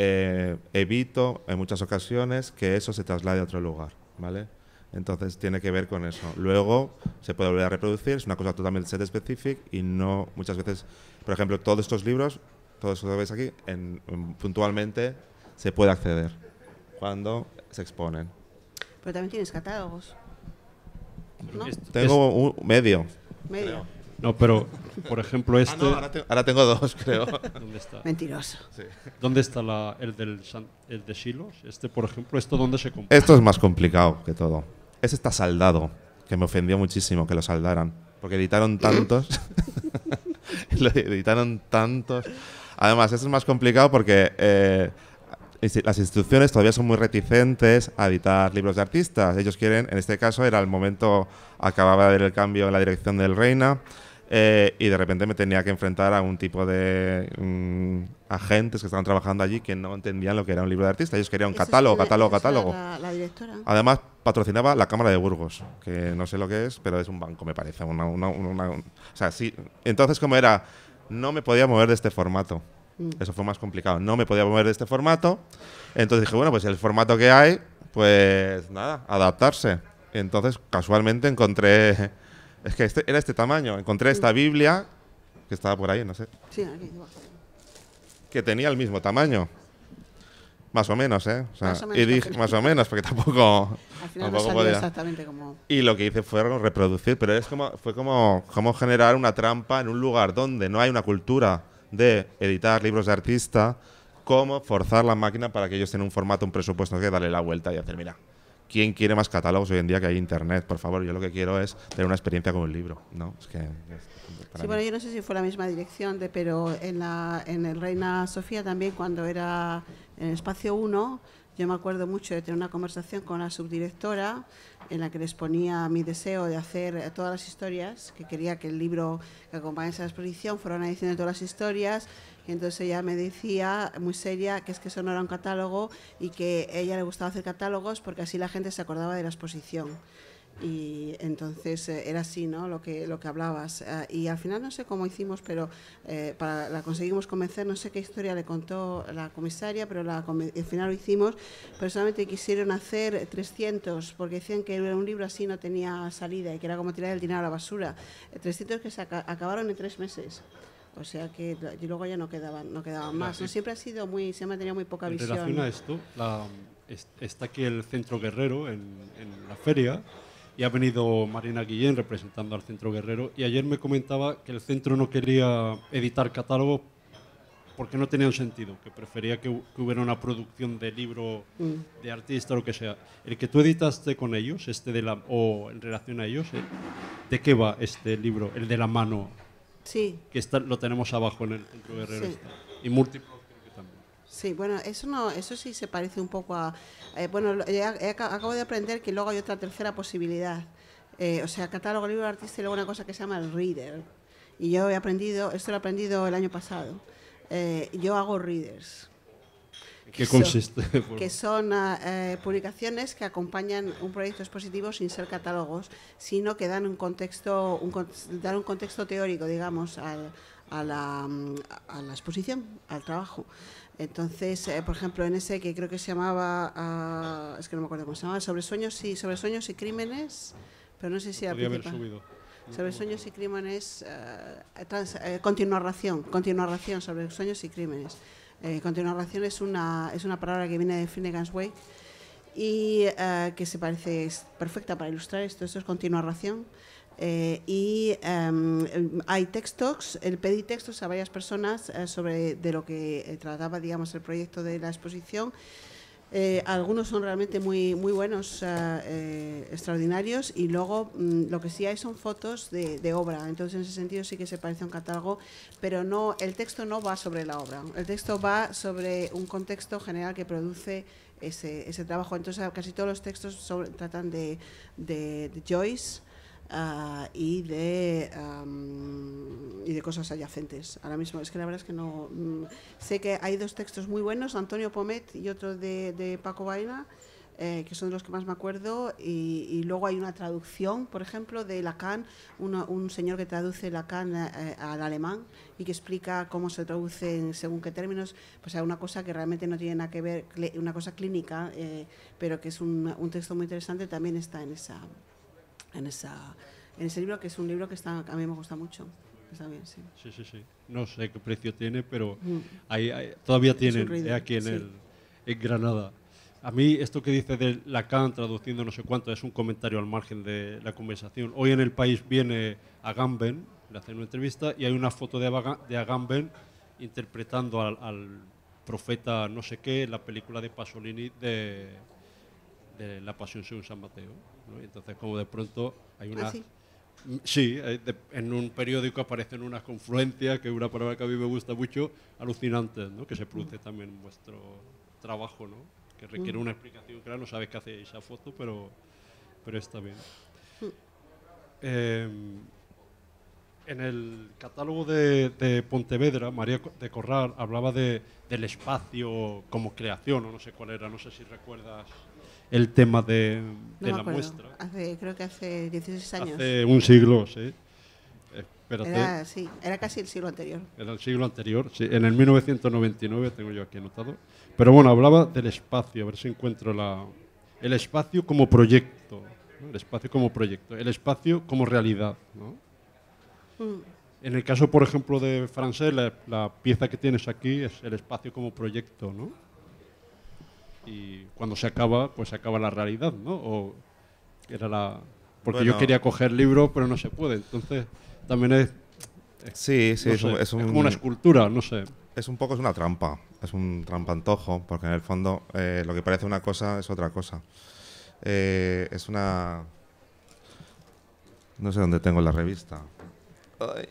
evito en muchas ocasiones que eso se traslade a otro lugar, ¿vale? Entonces tiene que ver con eso. Luego se puede volver a reproducir, es una cosa totalmente set specific y no muchas veces, por ejemplo, todos estos libros, todo eso que veis aquí, puntualmente se puede acceder cuando se exponen. Pero también tienes catálogos, ¿no? Tengo un medio. Medio. No, pero, por ejemplo, este... No, ahora tengo dos, creo. ¿Dónde está? Mentiroso. Sí. ¿Dónde está el de Silos? Este, por ejemplo, ¿esto dónde se compra? Esto es más complicado que todo. Ese está saldado, que me ofendió muchísimo que lo saldaran. Porque editaron tantos. Lo editaron tantos. Además, esto es más complicado porque las instituciones todavía son muy reticentes a editar libros de artistas. Ellos quieren, en este caso, era el momento, acababa de haber el cambio en la dirección del Reina. Y de repente me tenía que enfrentar a un tipo de agentes que estaban trabajando allí que no entendían lo que era un libro de artista. Ellos querían un catálogo. La directora. Además, patrocinaba la Cámara de Burgos, que no sé lo que es, pero es un banco, me parece. O sea, sí. Entonces, como era, no me podía mover de este formato. Eso fue más complicado. No me podía mover de este formato. Entonces dije, bueno, pues el formato que hay, pues nada, adaptarse. Entonces, casualmente encontré... Es que era este tamaño. Encontré esta Biblia, que estaba por ahí, no sé. Sí, aquí. Que tenía el mismo tamaño. Más o menos, ¿eh? O sea, Más o menos, y dije, más o menos, porque tampoco... Al final no tampoco salió podía. exactamente como... Y lo que hice fue reproducir, pero fue como generar una trampa en un lugar donde no hay una cultura de editar libros de artista, cómo forzar la máquina para que ellos tengan un formato, un presupuesto, que darle la vuelta y hacer, mira, ¿quién quiere más catálogos hoy en día que hay internet? Por favor, yo lo que quiero es tener una experiencia con un libro, ¿no? Es que... Sí, bueno, yo no sé si fue la misma dirección, pero en el Reina Sofía también, cuando era en el Espacio 1, yo me acuerdo mucho de tener una conversación con la subdirectora en la que les ponía mi deseo de hacer todas las historias, que quería que el libro que acompañase a la exposición fuera una edición de todas las historias, y entonces ella me decía, muy seria, que es que eso no era un catálogo y que a ella le gustaba hacer catálogos porque así la gente se acordaba de la exposición. Y entonces era así, ¿no? Lo que hablabas. Y al final no sé cómo hicimos, pero la conseguimos convencer. No sé qué historia le contó la comisaria, pero al final lo hicimos. Personalmente quisieron hacer 300, porque decían que un libro así no tenía salida y que era como tirar el dinero a la basura. 300 que se acabaron en 3 meses. O sea que y luego ya no quedaban más. ¿No? Siempre ha tenido muy poca visión. En relación a esto, está aquí el Centro Guerrero en la feria. Y ha venido Marina Guillén representando al Centro Guerrero. Y ayer me comentaba que el centro no quería editar catálogos porque no tenía un sentido, que prefería que hubiera una producción de libro de artista o lo que sea. El que tú editaste con ellos, o en relación a ellos, ¿de qué va este libro? El de la mano, sí, que lo tenemos abajo en el Centro Guerrero. Sí. Y múltiplos creo que también. Sí, bueno, eso sí se parece un poco a... acabo de aprender que luego hay otra tercera posibilidad. O sea, catálogo, libro de artista y luego una cosa que se llama el reader. Y yo esto lo he aprendido el año pasado. Yo hago readers. ¿En qué consiste? Que son publicaciones que acompañan un proyecto expositivo sin ser catálogos, sino que dan un contexto teórico, digamos, a la exposición, al trabajo. Entonces, por ejemplo, en ese que creo que se llamaba, es que no me acuerdo cómo se llamaba, sobre sueños y crímenes, pero no sé si era Podría haber subido. Sobre sueños y crímenes, continuación sobre sueños y crímenes. Continuarración es una palabra que viene de Finnegan's Wake y que se parece, es perfecta para ilustrar esto. Esto es continuarración. Hay textos, pedí textos a varias personas sobre de lo que trataba, digamos, el proyecto de la exposición. Algunos son realmente muy buenos, extraordinarios, y luego lo que sí hay son fotos de obra. Entonces, en ese sentido sí que se parece a un catálogo, pero no, el texto no va sobre la obra. El texto va sobre un contexto general que produce ese trabajo. Entonces, casi todos los textos tratan de Joyce. Y de cosas adyacentes. Ahora mismo es que la verdad es que no sé que hay dos textos muy buenos, Antonio Pomet y otro de Paco Baena, que son de los que más me acuerdo, y luego hay una traducción, por ejemplo, de Lacan, un señor que traduce Lacan al alemán y que explica cómo se traduce según qué términos. Pues hay una cosa que realmente no tiene nada que ver, una cosa clínica, pero que es un texto muy interesante, también está en ese libro, que es un libro que a mí me gusta mucho. Está bien, sí. Sí. No sé qué precio tiene, pero todavía tienen aquí en Granada. A mí esto que dice de Lacan traduciendo no sé cuánto es un comentario al margen de la conversación. Hoy en El País viene Agamben, le hacen una entrevista y hay una foto de Agamben interpretando al profeta no sé qué en la película de Pasolini de La Pasión según San Mateo, ¿no? Entonces, como de pronto hay una... ¿Sí? Sí, en un periódico aparecen unas confluencias, que es una palabra que a mí me gusta mucho, alucinantes, ¿no? Que se produce también en vuestro trabajo, ¿no? Que requiere una explicación clara, no sabes qué hace esa foto, pero está bien. En el catálogo de Pontevedra, María de Corral hablaba del espacio como creación, o no sé cuál era, no sé si recuerdas el tema de la muestra. Creo que hace 16 años. Hace un siglo, sí. Era casi el siglo anterior. Era el siglo anterior, sí. En el 1999 tengo yo aquí anotado. Pero bueno, hablaba del espacio, a ver si encuentro el espacio como proyecto, ¿no? El espacio como proyecto, el espacio como realidad, ¿no? En el caso, por ejemplo, de Francés, la pieza que tienes aquí es el espacio como proyecto, ¿no? Y cuando se acaba, pues se acaba la realidad, ¿no? O era porque yo quería coger libros, pero no se puede. Entonces, también es es como una escultura, no sé. Es una trampa, es un trampantojo, porque en el fondo lo que parece una cosa es otra cosa. Es una... No sé dónde tengo la revista. Ay.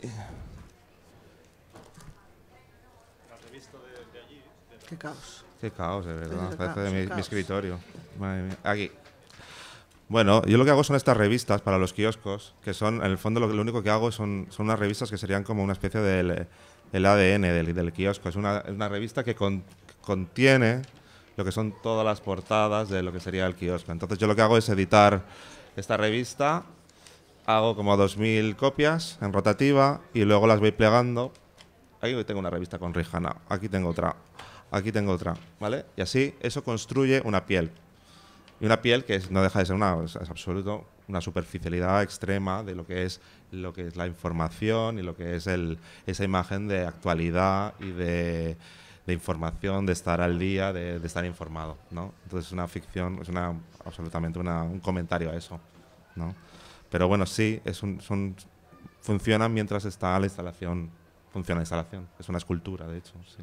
La revista de allí. Qué caos. Qué caos, de verdad. Parece caos, de mi escritorio. Madre mía. Aquí. Bueno, yo lo que hago son estas revistas para los kioscos, que son, en el fondo, lo único que hago son unas revistas que serían como una especie del el ADN del kiosco. Es una revista que contiene lo que son todas las portadas de lo que sería el kiosco. Entonces yo lo que hago es editar esta revista, hago como 2000 copias en rotativa y luego las voy plegando. Ahí tengo una revista con Rijana, aquí tengo otra, ¿vale? Y así eso construye una piel. Y una piel que no deja de ser es absoluto una superficialidad extrema de lo que es la información y lo que es esa imagen de actualidad y de información, de estar al día, de estar informado, ¿no? Entonces una ficción, es absolutamente un comentario a eso, ¿no? Pero bueno, sí, funciona mientras está la instalación, funciona la instalación. Es una escultura, de hecho, sí.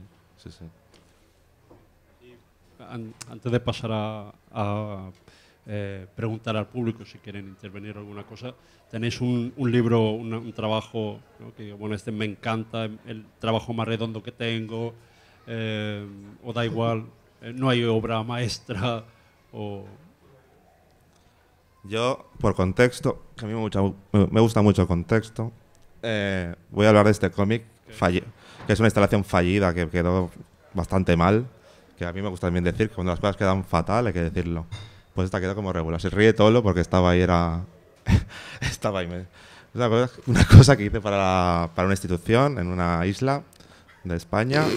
Antes de pasar a preguntar al público si quieren intervenir alguna cosa, tenéis un libro, un trabajo, ¿no? Que bueno, este me encanta, el trabajo más redondo que tengo, o da igual, no hay obra maestra, o... Yo, por contexto, que a mí me gusta mucho el contexto, voy a hablar de este cómic, que es una instalación fallida, que quedó bastante mal, que a mí me gusta también decir que cuando las cosas quedan fatal hay que decirlo. Pues esta quedó como regular. Se ríe Tolo porque estaba ahí, estaba ahí. Es una cosa que hice para una institución en una isla de España.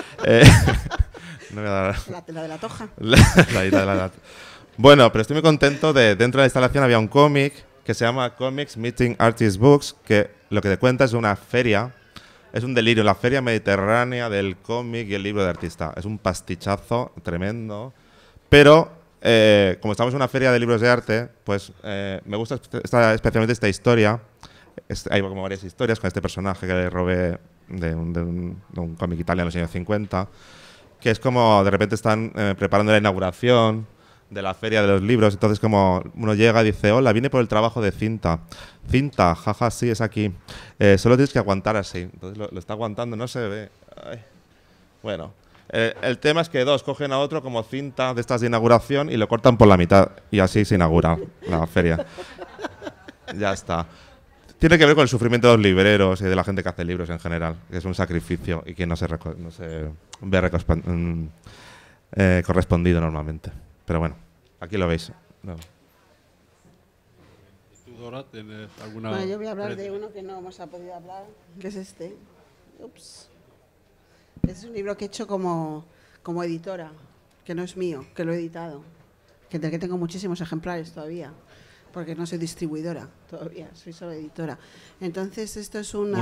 No voy a dar... La de la Toja. La isla de la... Bueno, pero estoy muy contento dentro de la instalación había un cómic que se llama Comics Meeting Artist Books, que lo que te cuenta es una feria Es un delirio, la feria mediterránea del cómic y el libro de artista. Es un pastichazo tremendo. Pero, como estamos en una feria de libros de arte, pues me gusta especialmente esta historia. Hay como varias historias con este personaje que le robé de un cómic italiano en los años 50, que es como de repente están preparando la inauguración de la feria de los libros, entonces como uno llega y dice, hola, vine por el trabajo de Cinta. Cinta, jaja, sí, es aquí. Solo tienes que aguantar así. Entonces lo está aguantando, no se ve. Ay. Bueno, el tema es que dos cogen a otro como cinta de estas de inauguración y lo cortan por la mitad y así se inaugura la feria. Ya está. Tiene que ver con el sufrimiento de los libreros y de la gente que hace libros en general, que es un sacrificio y que no se ve correspondido normalmente. Pero bueno, aquí lo veis. No. ¿Tú, Dora, tienes alguna...? Bueno, yo voy a hablar de uno que no hemos podido hablar, que es este. Ups. Es un libro que he hecho como editora, que no es mío, que lo he editado, del que tengo muchísimos ejemplares todavía, porque no soy distribuidora todavía, soy solo editora. Entonces, esto es un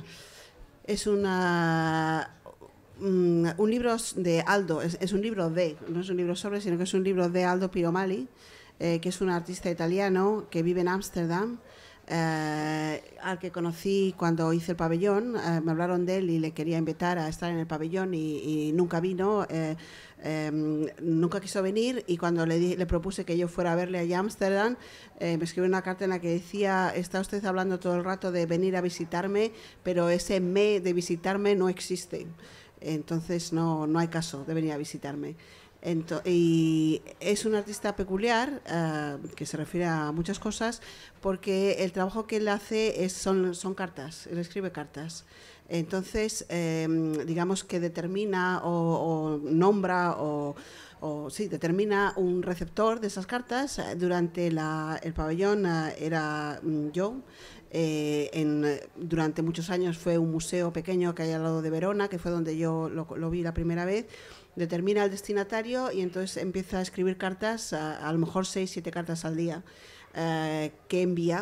libro de Aldo, es un libro no es un libro sobre, sino que es un libro de Aldo Piromali, que es un artista italiano que vive en Ámsterdam, al que conocí cuando hice el pabellón. Me hablaron de él y le quería invitar a estar en el pabellón y nunca vino, nunca quiso venir, y cuando le propuse que yo fuera a verle allá a Ámsterdam, me escribió una carta en la que decía, está usted hablando todo el rato de venir a visitarme, pero ese me de visitarme no existe, entonces no hay caso de venir a visitarme. Y es un artista peculiar, que se refiere a muchas cosas, porque el trabajo que él hace son cartas, él escribe cartas. Entonces, digamos que determina o nombra determina un receptor de esas cartas. Durante el pabellón era yo. Durante muchos años fue un museo pequeño que hay al lado de Verona, que fue donde yo lo vi la primera vez. Determina el destinatario y entonces empieza a escribir cartas, a lo mejor 6-7 cartas al día, que envía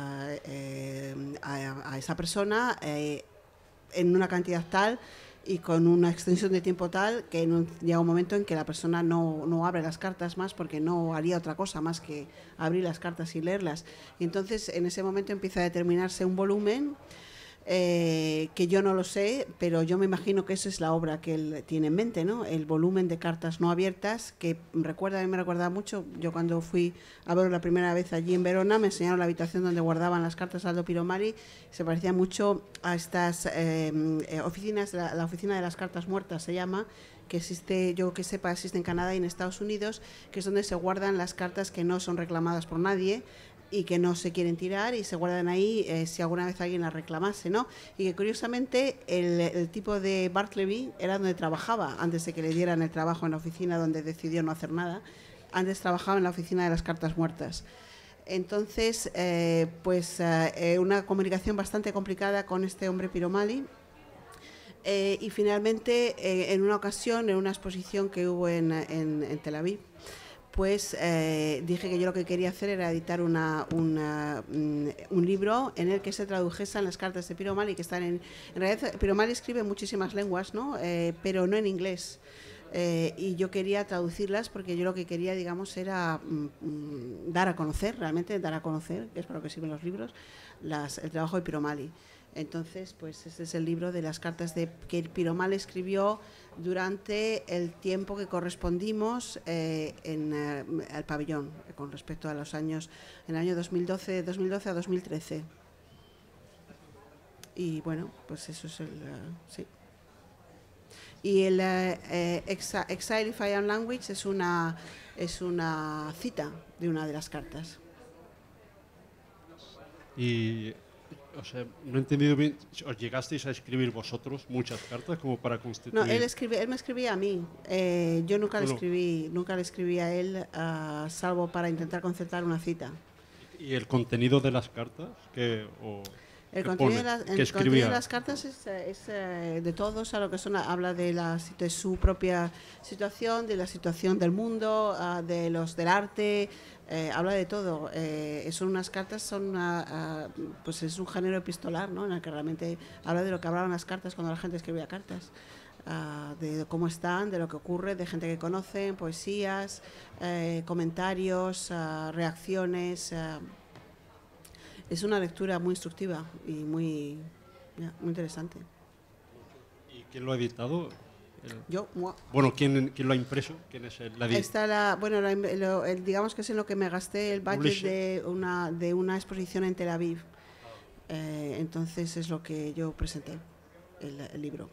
a esa persona en una cantidad tal y con una extensión de tiempo tal que llega un momento en que la persona no abre las cartas más, porque no haría otra cosa más que abrir las cartas y leerlas. Y entonces en ese momento empieza a determinarse un volumen, que yo no lo sé, pero yo me imagino que esa es la obra que él tiene en mente, ¿no? El volumen de cartas no abiertas, que me recuerda mucho. Yo cuando fui a verlo la primera vez allí en Verona, me enseñaron la habitación donde guardaban las cartas Aldo Piromali. Se parecía mucho a estas oficinas, la oficina de las cartas muertas se llama, que existe, yo que sepa, existe en Canadá y en Estados Unidos, que es donde se guardan las cartas que no son reclamadas por nadie y que no se quieren tirar y se guardan ahí si alguna vez alguien las reclamase, ¿no? Y que curiosamente el tipo de Bartleby era donde trabajaba antes de que le dieran el trabajo en la oficina donde decidió no hacer nada. Antes trabajaba en la oficina de las cartas muertas. Entonces, una comunicación bastante complicada con este hombre Piromali. Y finalmente, en una ocasión, en una exposición que hubo en Tel Aviv, pues dije que yo lo que quería hacer era editar un libro en el que se tradujesen las cartas de Piromali, que están en realidad Piromali escribe muchísimas lenguas, ¿no? Pero no en inglés. Y yo quería traducirlas porque yo lo que quería, digamos, era dar a conocer, realmente dar a conocer, que es para lo que sirven los libros, el trabajo de Piromali. Entonces, pues este es el libro de las cartas que Piromali escribió durante el tiempo que correspondimos al pabellón, con respecto a los años, en el año 2012 a 2013. Y bueno, pues eso es sí. Y el Exile if I Am Language es una cita de una de las cartas. Y, o sea, no he entendido bien, ¿os llegasteis a escribir vosotros muchas cartas como para constituir? No, él me escribía a mí. Yo nunca le escribí a él, salvo para intentar concertar una cita. ¿Y el contenido de las cartas? El ¿Qué contenido, pone? ¿Qué el contenido escribía? de las cartas es de todos, a lo que son, habla de su propia situación, de la situación del mundo, del arte, habla de todo. Son unas cartas, pues es un género epistolar, ¿no? En el que realmente habla de lo que hablaban las cartas cuando la gente escribía cartas. De cómo están, de lo que ocurre, de gente que conocen, poesías, comentarios, reacciones. Es una lectura muy instructiva y muy interesante. ¿Y quién lo ha editado? Yo, Bueno, ¿quién lo ha impreso? ¿Quién es la digamos que es en lo que me gasté el budget de una exposición en Tel Aviv. Entonces es lo que yo presenté, el libro.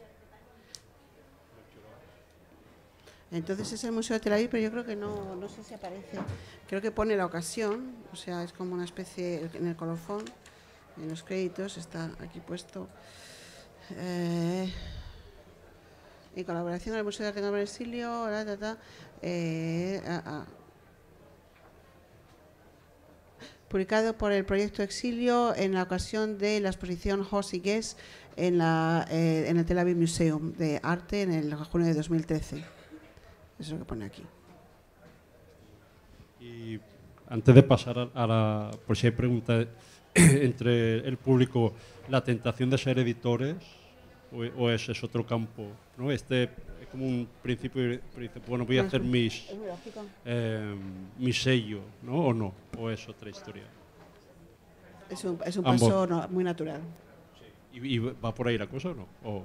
Entonces es el Museo de Tel Aviv, pero yo creo que no sé si aparece. Creo que pone la ocasión, o sea, es como una especie, en el colofón, en los créditos, está aquí puesto. En colaboración con el Museo de Arte del Exilio, publicado por el Proyecto Exilio en la ocasión de la exposición Hoss y Guess en el Tel Aviv Museum de Arte en el junio de 2013. Eso es lo que pone aquí. Y antes de pasar por si hay preguntas entre el público, ¿la tentación de ser editores o ese es otro campo? ¿No? Este es como un principio, bueno, voy a hacer mi sello, ¿no? ¿O no? ¿O es otra historia? Es un paso muy natural. Sí. ¿Y va por ahí la cosa o no?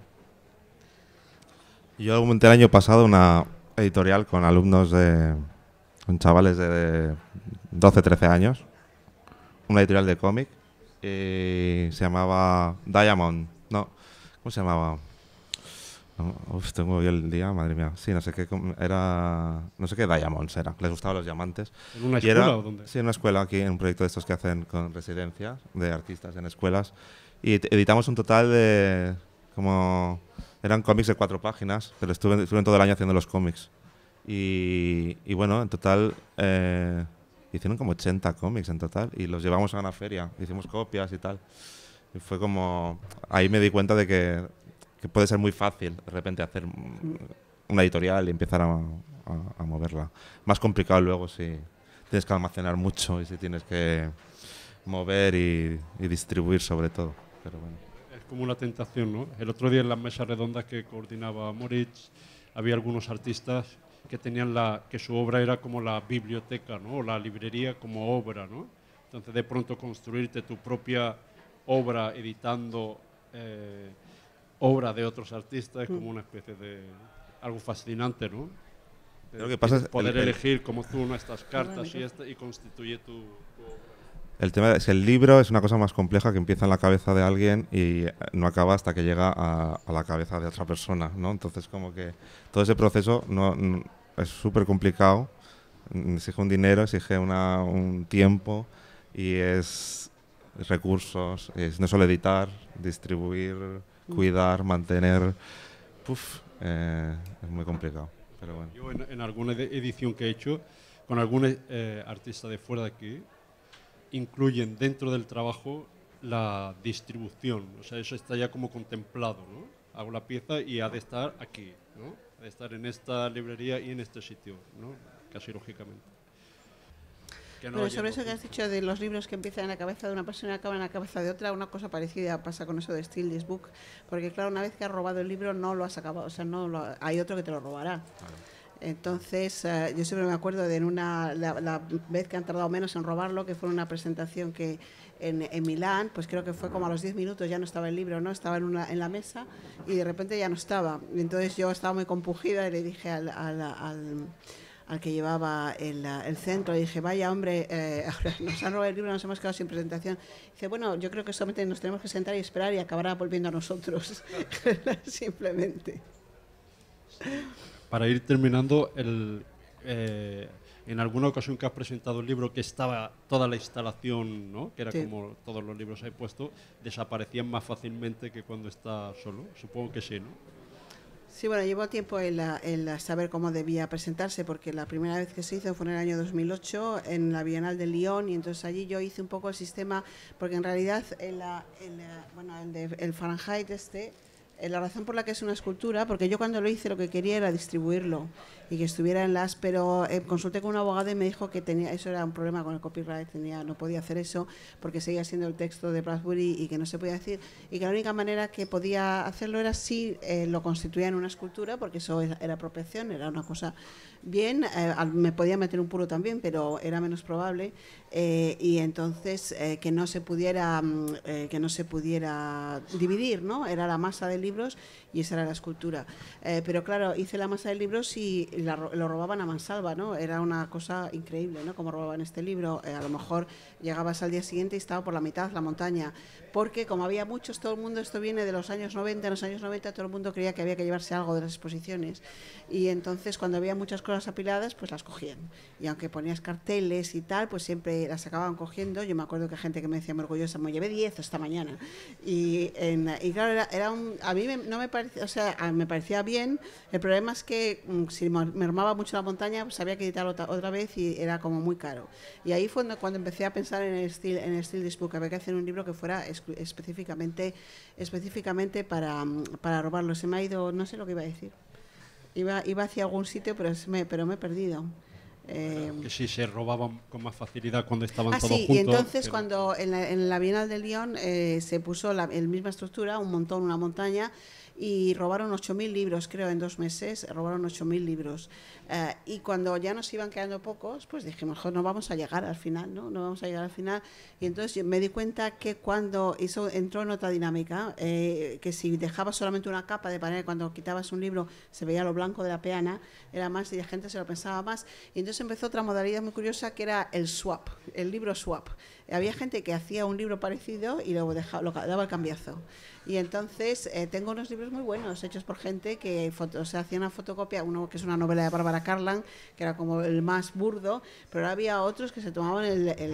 Yo monté el año pasado una editorial con con chavales de 12, 13 años, una editorial de cómic, y se llamaba Diamond, no, ¿cómo se llamaba? No, tengo hoy el día, madre mía, sí, no sé qué Diamonds era, les gustaban los diamantes. ¿En una escuela o dónde? Sí, en una escuela aquí, en un proyecto de estos que hacen con residencias de artistas en escuelas, y editamos un total de eran cómics de 4 páginas, pero estuve todo el año haciendo los cómics. Y bueno, en total hicieron como 80 cómics en total y los llevamos a una feria, hicimos copias y tal. Y fue como... Ahí me di cuenta de que puede ser muy fácil de repente hacer una editorial y empezar a moverla. Más complicado luego si tienes que almacenar mucho y si tienes que mover y distribuir sobre todo. Pero bueno. Es como una tentación, ¿no? El otro día en las mesas redondas que coordinaba Moritz había algunos artistas que tenían que su obra era como la biblioteca, ¿no? O la librería como obra, ¿no? Entonces de pronto construirte tu propia obra editando obra de otros artistas es como una especie de algo fascinante, ¿no? Lo que pasa es poder elegir como tú estas cartas y constituye tu obra. El tema es que el libro es una cosa más compleja que empieza en la cabeza de alguien y no acaba hasta que llega a la cabeza de otra persona, ¿no? Entonces como que todo ese proceso es súper complicado, exige un dinero, exige un tiempo y es recursos, no solo editar, distribuir, cuidar, mantener, es muy complicado. Pero bueno. Yo en alguna edición que he hecho con algún artista de fuera de aquí, incluyen dentro del trabajo la distribución, o sea, eso está ya como contemplado, ¿no? Hago la pieza y ha de estar aquí, ¿no? Ha de estar en esta librería y en este sitio, ¿no? Casi lógicamente. Pero sobre eso que has dicho de los libros que empiezan en la cabeza de una persona y acaban en la cabeza de otra, una cosa parecida pasa con eso de Steal This Book, porque claro, una vez que has robado el libro no lo has acabado, o sea, hay otro que te lo robará. Claro. Entonces, yo siempre me acuerdo de la vez que han tardado menos en robarlo, que fue una presentación que en Milán, pues creo que fue como a los 10 minutos ya no estaba el libro, ¿no? Estaba en la mesa y de repente ya no estaba. Y entonces yo estaba muy compungida y le dije al que llevaba el centro, le dije, vaya hombre, ahora nos han robado el libro, nos hemos quedado sin presentación. Dice, bueno, yo creo que solamente nos tenemos que sentar y esperar y acabará volviendo a nosotros, simplemente. Para ir terminando, en alguna ocasión que has presentado el libro que estaba toda la instalación, ¿no? Que era como todos los libros he puesto, desaparecían más fácilmente que cuando está solo. Supongo que sí, ¿no? Sí, bueno, llevó tiempo el saber cómo debía presentarse, porque la primera vez que se hizo fue en el año 2008 en la Bienal de Lyon, y entonces allí yo hice un poco el sistema, porque en realidad el Fahrenheit la razón por la que es una escultura, porque yo cuando lo hice lo que quería era distribuirlo y que estuviera en pero consulté con un abogado y me dijo que eso era un problema con el copyright, no podía hacer eso porque seguía siendo el texto de Bradbury y que no se podía decir, y que la única manera que podía hacerlo era si lo constituía en una escultura, porque eso era apropiación, era una cosa bien, me podía meter un puro también, pero era menos probable, y entonces que no se pudiera dividir, ¿no? Era la masa de libros y esa era la escultura, pero claro, hice la masa de libros y lo robaban a mansalva, ¿no? Era una cosa increíble, ¿no? Como robaban este libro, a lo mejor llegabas al día siguiente y estaba por la mitad la montaña, porque como había muchos, todo el mundo, esto viene de los años 90, en los años 90 todo el mundo creía que había que llevarse algo de las exposiciones, y entonces cuando había muchas cosas apiladas, pues las cogían, y aunque ponías carteles y tal, pues siempre las acababan cogiendo. Yo me acuerdo que gente que me decía muy orgullosa, me llevé 10 esta mañana, y claro, a mí no me parecía, o sea, me parecía bien. El problema es que si mermaba mucho la montaña, pues había que editarlo otra vez y era como muy caro, y ahí fue cuando empecé a pensar en el Steel Book, había que hacer un libro que fuera específicamente para robarlo. Se me ha ido, no sé lo que iba a decir. Iba hacia algún sitio, pero me he perdido. Que sí se robaban con más facilidad cuando estaban todos sí, juntos. Y entonces cuando en la Bienal de Lyon se puso la misma estructura, un montón, una montaña, y robaron 8.000 libros, creo, en 2 meses, robaron 8.000 libros. Y cuando ya nos iban quedando pocos, pues dijimos, no vamos a llegar al final, ¿no? No vamos a llegar al final. Y entonces yo me di cuenta que cuando eso entró en otra dinámica, que si dejabas solamente una capa de panel, cuando quitabas un libro se veía lo blanco de la peana, era más y la gente se lo pensaba más. Y entonces empezó otra modalidad muy curiosa, que era el swap, el libro swap. Había gente que hacía un libro parecido y luego daba el cambiazo. Y entonces tengo unos libros muy buenos hechos por gente que hacía una fotocopia, uno que es una novela de Bárbara Carlan, que era como el más burdo, pero había otros que se tomaban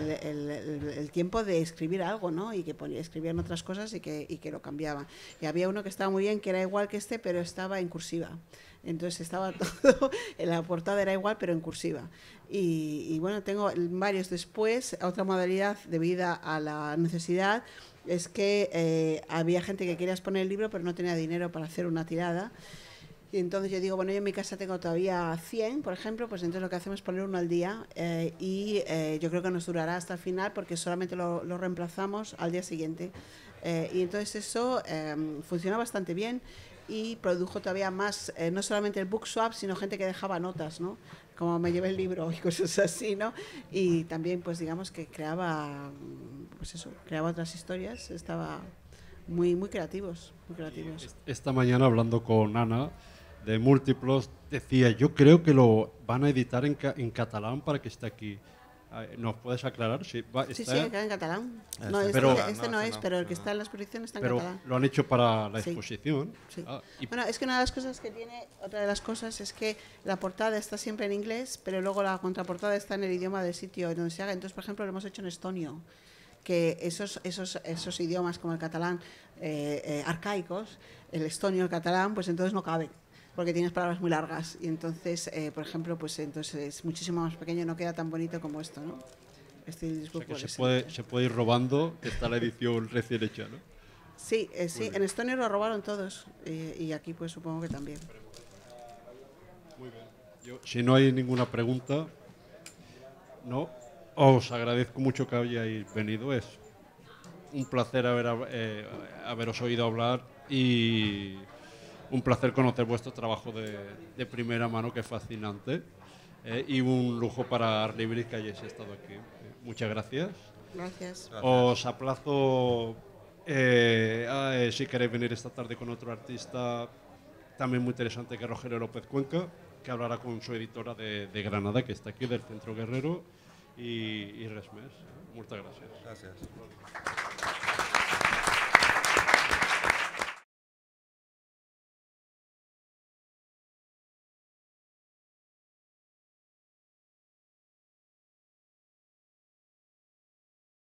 el tiempo de escribir algo, ¿no? Y que escribían otras cosas y que lo cambiaban. Y había uno que estaba muy bien, que era igual que pero estaba en cursiva. Entonces estaba todo, en la portada era igual, pero en cursiva. Y bueno, tengo varios después. Otra modalidad debida a la necesidad es que había gente que quería exponer el libro, pero no tenía dinero para hacer una tirada. Y entonces yo digo, bueno, yo en mi casa tengo todavía 100, por ejemplo, pues entonces lo que hacemos es poner uno al día, y yo creo que nos durará hasta el final, porque solamente lo reemplazamos al día siguiente. Y entonces eso funciona bastante bien y produjo todavía más, no solamente el book swap, sino gente que dejaba notas, ¿no? Como me llevé el libro y cosas así, ¿no? Y también, pues digamos que creaba otras historias, estaba muy creativos, muy creativos. Esta mañana, hablando con Ana de Múltiplos, decía, yo creo que lo van a editar en catalán para que esté aquí. ¿Nos puedes aclarar? Sí, queda en catalán. No, pero, pero el que está en la exposición está en catalán. Pero lo han hecho para la exposición. Sí. Bueno, es que una de las cosas que tiene, otra de las cosas es que la portada está siempre en inglés, pero luego la contraportada está en el idioma del sitio donde se haga. Entonces, por ejemplo, lo hemos hecho en estonio, que esos idiomas como el catalán arcaicos, el estonio, el catalán, pues entonces no caben, porque tienes palabras muy largas, y entonces, por ejemplo, pues entonces es muchísimo más pequeño, no queda tan bonito como esto, ¿no? O sea que se puede ir robando, está la edición recién hecha, ¿no? Sí, en estonio lo robaron todos, y aquí pues supongo que también. Muy bien. Si no hay ninguna pregunta, no, os agradezco mucho que hayáis venido, es un placer haberos oído hablar y un placer conocer vuestro trabajo de primera mano, que es fascinante, y un lujo para Artlibris que hayáis estado aquí. Muchas gracias. Gracias. Os aplazo, si queréis venir esta tarde con otro artista también muy interesante, que es Rogelio López Cuenca, que hablará con su editora de Granada, que está aquí, del Centro Guerrero, y res més. Muchas gracias. Gracias.